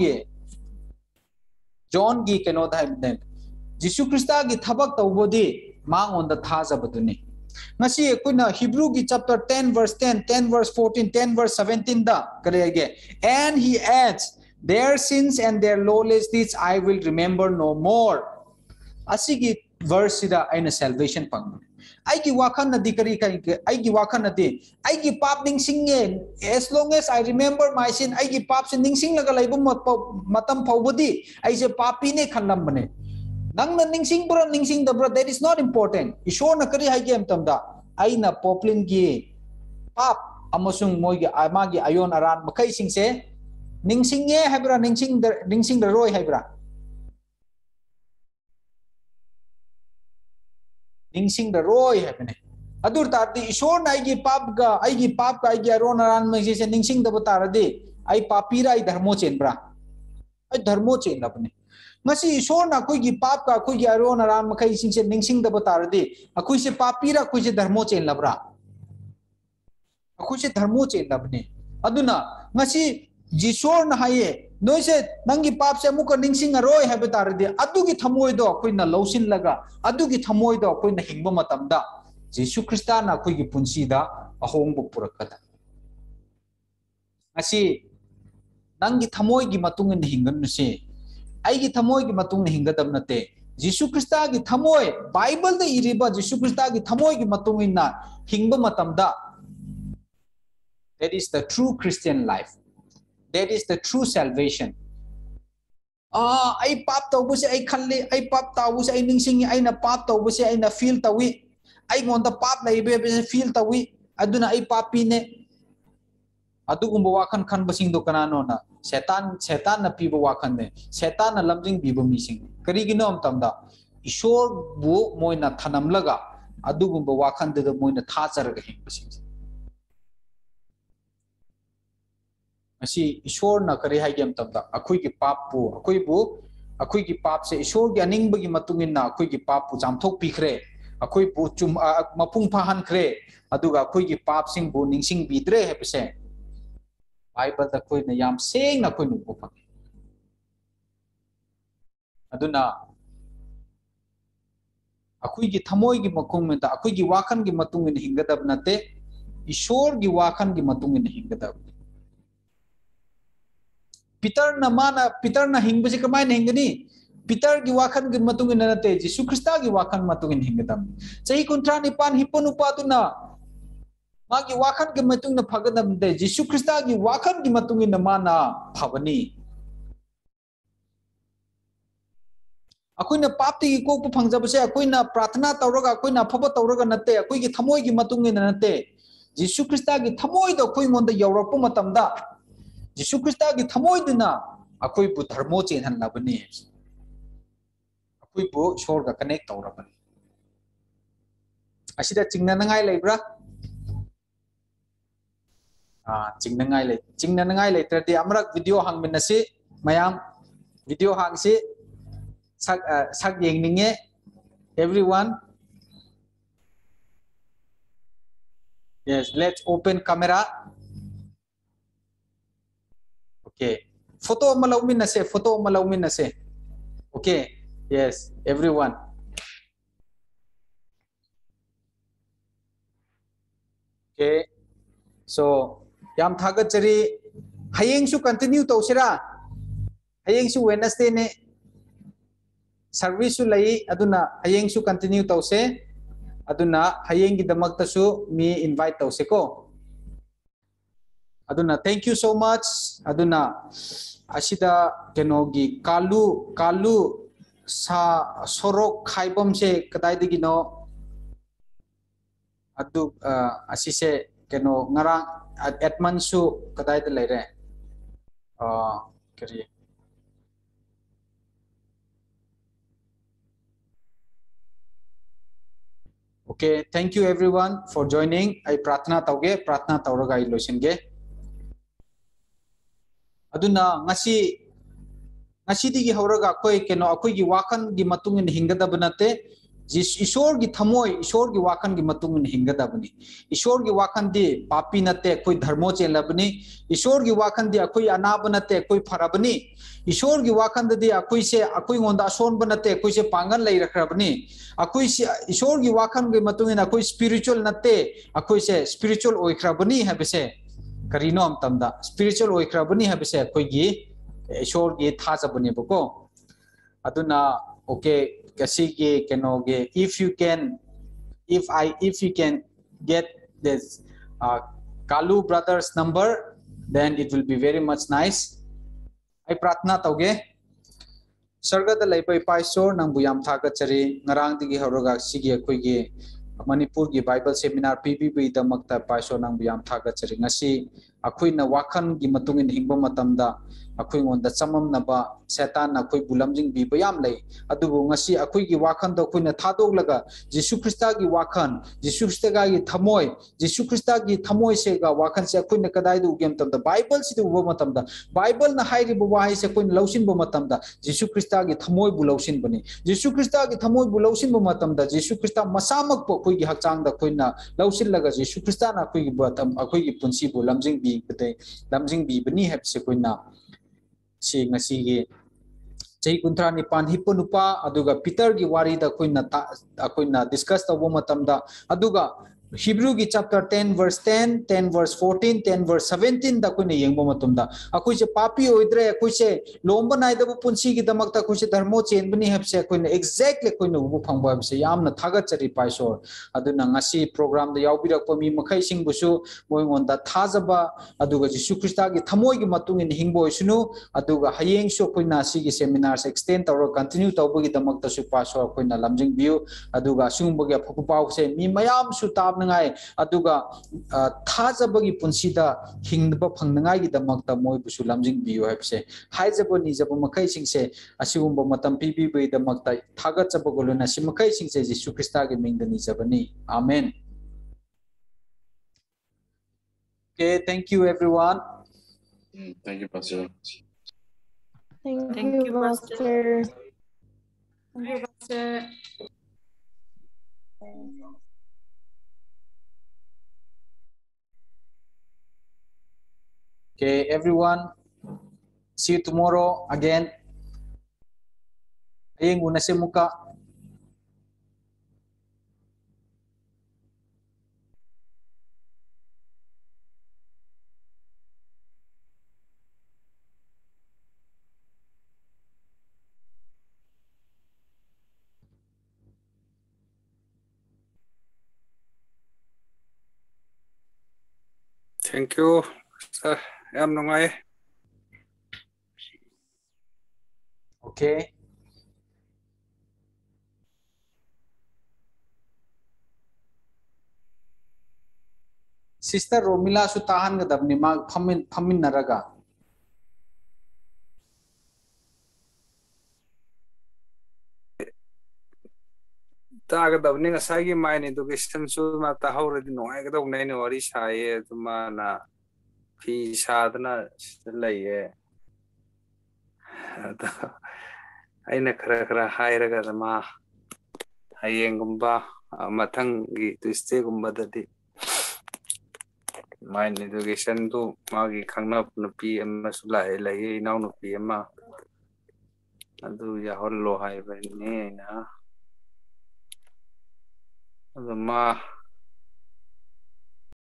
gi keno daige Jesus Christ gi thabak tawbodi mang on the thazabaduni. Ngasi kuna Hebrew gi chapter 10 verse 10, 10 verse 14, 10 verse 17 da karege. And he adds, their sins and their lawless deeds I will remember no more. Asigi verse sida aina salvation pang. Aigi wakan na di kari kai aigi wakan na di aigi pap ning singye as long as I remember my sin aigi pap sin ning sing laga laibu matam paubodi aise papi ne khanlam bane nang na ning sing da bro that is not important ishor na kari haigi am tamda aina poplin gi pap amasung moi gi amagi ayon aran makai sing se ning singye habra ning sing da roi habra Ningsing the roy happening. Adur tardi ishor na aigi pap ka aigi aron aran me se ningsing the bataradi ai papira ai dharmo chen bra ai dharmo chen apne ngasi ishor na koi gi pap ka koi gi aron aran ma kai sing se ningsing the bataradi akoi se papira koi se dharmo chen labra akoi se dharmo chen labne aduna ngasi jishor na haye noise nangi pap se muka ningsing aroi have taradi adugi thamoy do koi na lausin laga adugi thamoy do koi na hingba matamda Jesus Christ na koi gi punsi da ahong bu purakada asi nangi thamoy gi matung in hingan nu se ai gi thamoy gi matung hingadam nate Jesus Christ gi thamoy Bible da iriba Jesus Christ gi thamoy gi matung in na hingba matamda that is the true Christian life. That is the true salvation. Ay pap tau bu se ay khanli ay pap tau bu se ay ningsing ay na pap tau bu se ay na feel tawi ay ngonda pap na ibe feel tawi aduna ay papi ne adu gumba wakan khan basing do kanano na setan na piba wakan ne setan na lamjing biba mising kari ginom tamda ishor bu moina thanam laga adu gumba wakan de moina thachar ga hing basing asi ishor na kari hai gem tamda akhui ki pap pu akhui ki pap se ishor gi aning bagi matungin na akhui ki pap pu jamthok pikhre akhui pu chum mapung phahan khre aduga akhui ki pap sing bu ningsing bidre hepse Bible da koi na yam seng na koi nu bu phang aduna akhui ki thamoy gi makung men ta akhui ki wakan gi matungin hingadab nate ishor gi wakan gi matungin hingadab Peter na hingba se kamay na hingani Peter gi wakan gi matungin na nate Jesus Christ gi wakan matungin hingadam sahi kontra ni pan hipon upatu na magi wakan gi matung na phagadam de Jesus Christ gi wakan gi matungin na mana phabani akoi na papti gi kok phangjaba se akoi na प्रार्थना tawraga akoi na phaba tawraga nate akoi gi thamoi gi matungin na nate Jesus Christ gi thamoi do koi ngonda yawrakpa matamda जिसु ख्रिस्ता की थमोइदना अखोई बु धर्मो चेनहन लबनी अखोई बु ईश्वर का कनेक्ट तौरबनी असिदा चिंगनंगाई लेब्रा चिंगनंगाई लेत्रदि अमरक वीडियो हांगमिनसि मयाम वीडियो हांगसि sak yengninge everyone. Yes, let's open camera. Okay, photo malaumin na se okay, yes, everyone. Okay, so yam thagat chari hayeng su continue to sira hayeng su Wednesday ne service su lai aduna hayeng su continue to se aduna hayeng gi damak ta su mi invite to se ko aduna thank you so much aduna asida kenogi kalu sa sorok khaibom se kadai digi no adu asise keno ngarang atman su kadai de leire kari okay, thank you everyone for joining. I pratna tauge ilosinge aduna ngasi digi horaga koi keno akoi gi wakan gi matung in hingada banate ईश्वर की थमोय ईश्वर की वाकन की मतुंग हिंगदबनी ईश्वर की वाकन दी पापी नते कोई धर्मो चेलबनी ईश्वर की वाकन दी कोई अनाब नते कोई फरबनी ईश्वर की वाकन दी कोई से कोई गोंदा असोन बनते कोई से पांगन लई रखरबनी कोई से ईश्वर की वाकन की मतुंग इन कोई स्पिरिचुअल नते कोई से स्पिरिचुअल ओइखरबनी हबसे करिनो अमतमदा स्पिरिचुअल ओइखरबनी हबसे कोई गी ईश्वर की थाजबनी बको अदुना okay kasige kenoge if you can get this Kalu brothers number, then it will be very much nice. I pratna tauge sargada laipai paisor nangbu yam thagachari ngarang digi horoga sige akoige Manipur gi Bible seminar PBB damakta paisor nangbu yam thagachari ngasi akoina wakan gi matungin hingba matamda अखोई गोंदा चमम नबा शैतान अखोई बुलमजिंग बी बयाम लई अदुबु ngasi अखोई gi वाखन द अखोइना थादोक लगा यीशु ख्रिस्ता gi वाखन यीशु ख्रिस्ता gi थमोय यीशु ख्रिस्ता gi थमोय से गा वाखन से अखोइना कदाय दु गेम तम द बाइबल से उबो मतम द बाइबल न हाइरि बु वाहि से कोइन लौसिन बु मतम द यीशु ख्रिस्ता gi थमोय बु लौसिन बनी यीशु ख्रिस्ता gi थमोय बु लौसिन बु मतम द यीशु ख्रिस्ता मसामक पो कोइ gi हकचांग द कोइना लौसिन लगा यीशु ख्रिस्ता ना कोइ gi बतम अखोइ gi पुंसी बु लमजिंग बी बते लमजिंग बी बनी हेब से कोइना si ngasi gi chei kuntra ni pan hipu nupa aduga Peter gi wari da koina discuss tawo matam da aduga Hebrew gi chapter 10 verse 10 10 verse 14 10 verse 17 da koina yengbo matum da akoi se papi oidre akoi se lomba nai da punsi gi damak ta akoi se dharmo chen bani heb se koina exactly koina ubu phangba heb se yamna thaga chari paisor aduna ngasi program da yaubirak pa mi makhai sing busu moingon da thajaba aduga Jesu Christa gi thamoi gi matung in hingbo isunu aduga hayeng so koina si gi seminar se extend tawro continue tawbo gi damak ta su pasor koina lamjing view aduga sungbo gi phapu pau se mi mayam su tab ngai aduga thajabagi punsida hingba phangngai gi damakta moi busu lamjing biyo hepse haijabo ni jabo makai singse asigumba matam pb bi damakta thagat chabagoluna simakai singse Jesu Christa gi mingda ni jabani amen. Okay, thank you everyone.
Thank you, Pastor.
Thank you, Pastor.
Thank you, Pastor.
Okay, everyone. See you tomorrow again. Ayeng una se muka.
Thank you. Em nungai.
Okay. Sister Romila su tahan gadabni mag famin naraga.
तागदबने ngसाigi माइन education सु मा ताहौरदि नोंगाइगदौने ने वारी साये तुमाना फी सादना लइए अइना खरा खरा हाइरगा मा हयेंगुम्बा मथंगी ट्विस्टे गुम्बददि माइन एजुकेशन तो मागी खंगनप नुपी अमसु लाए लइए इनाउ नुपी अमा अदु याहोल्लो हाइबने ना मा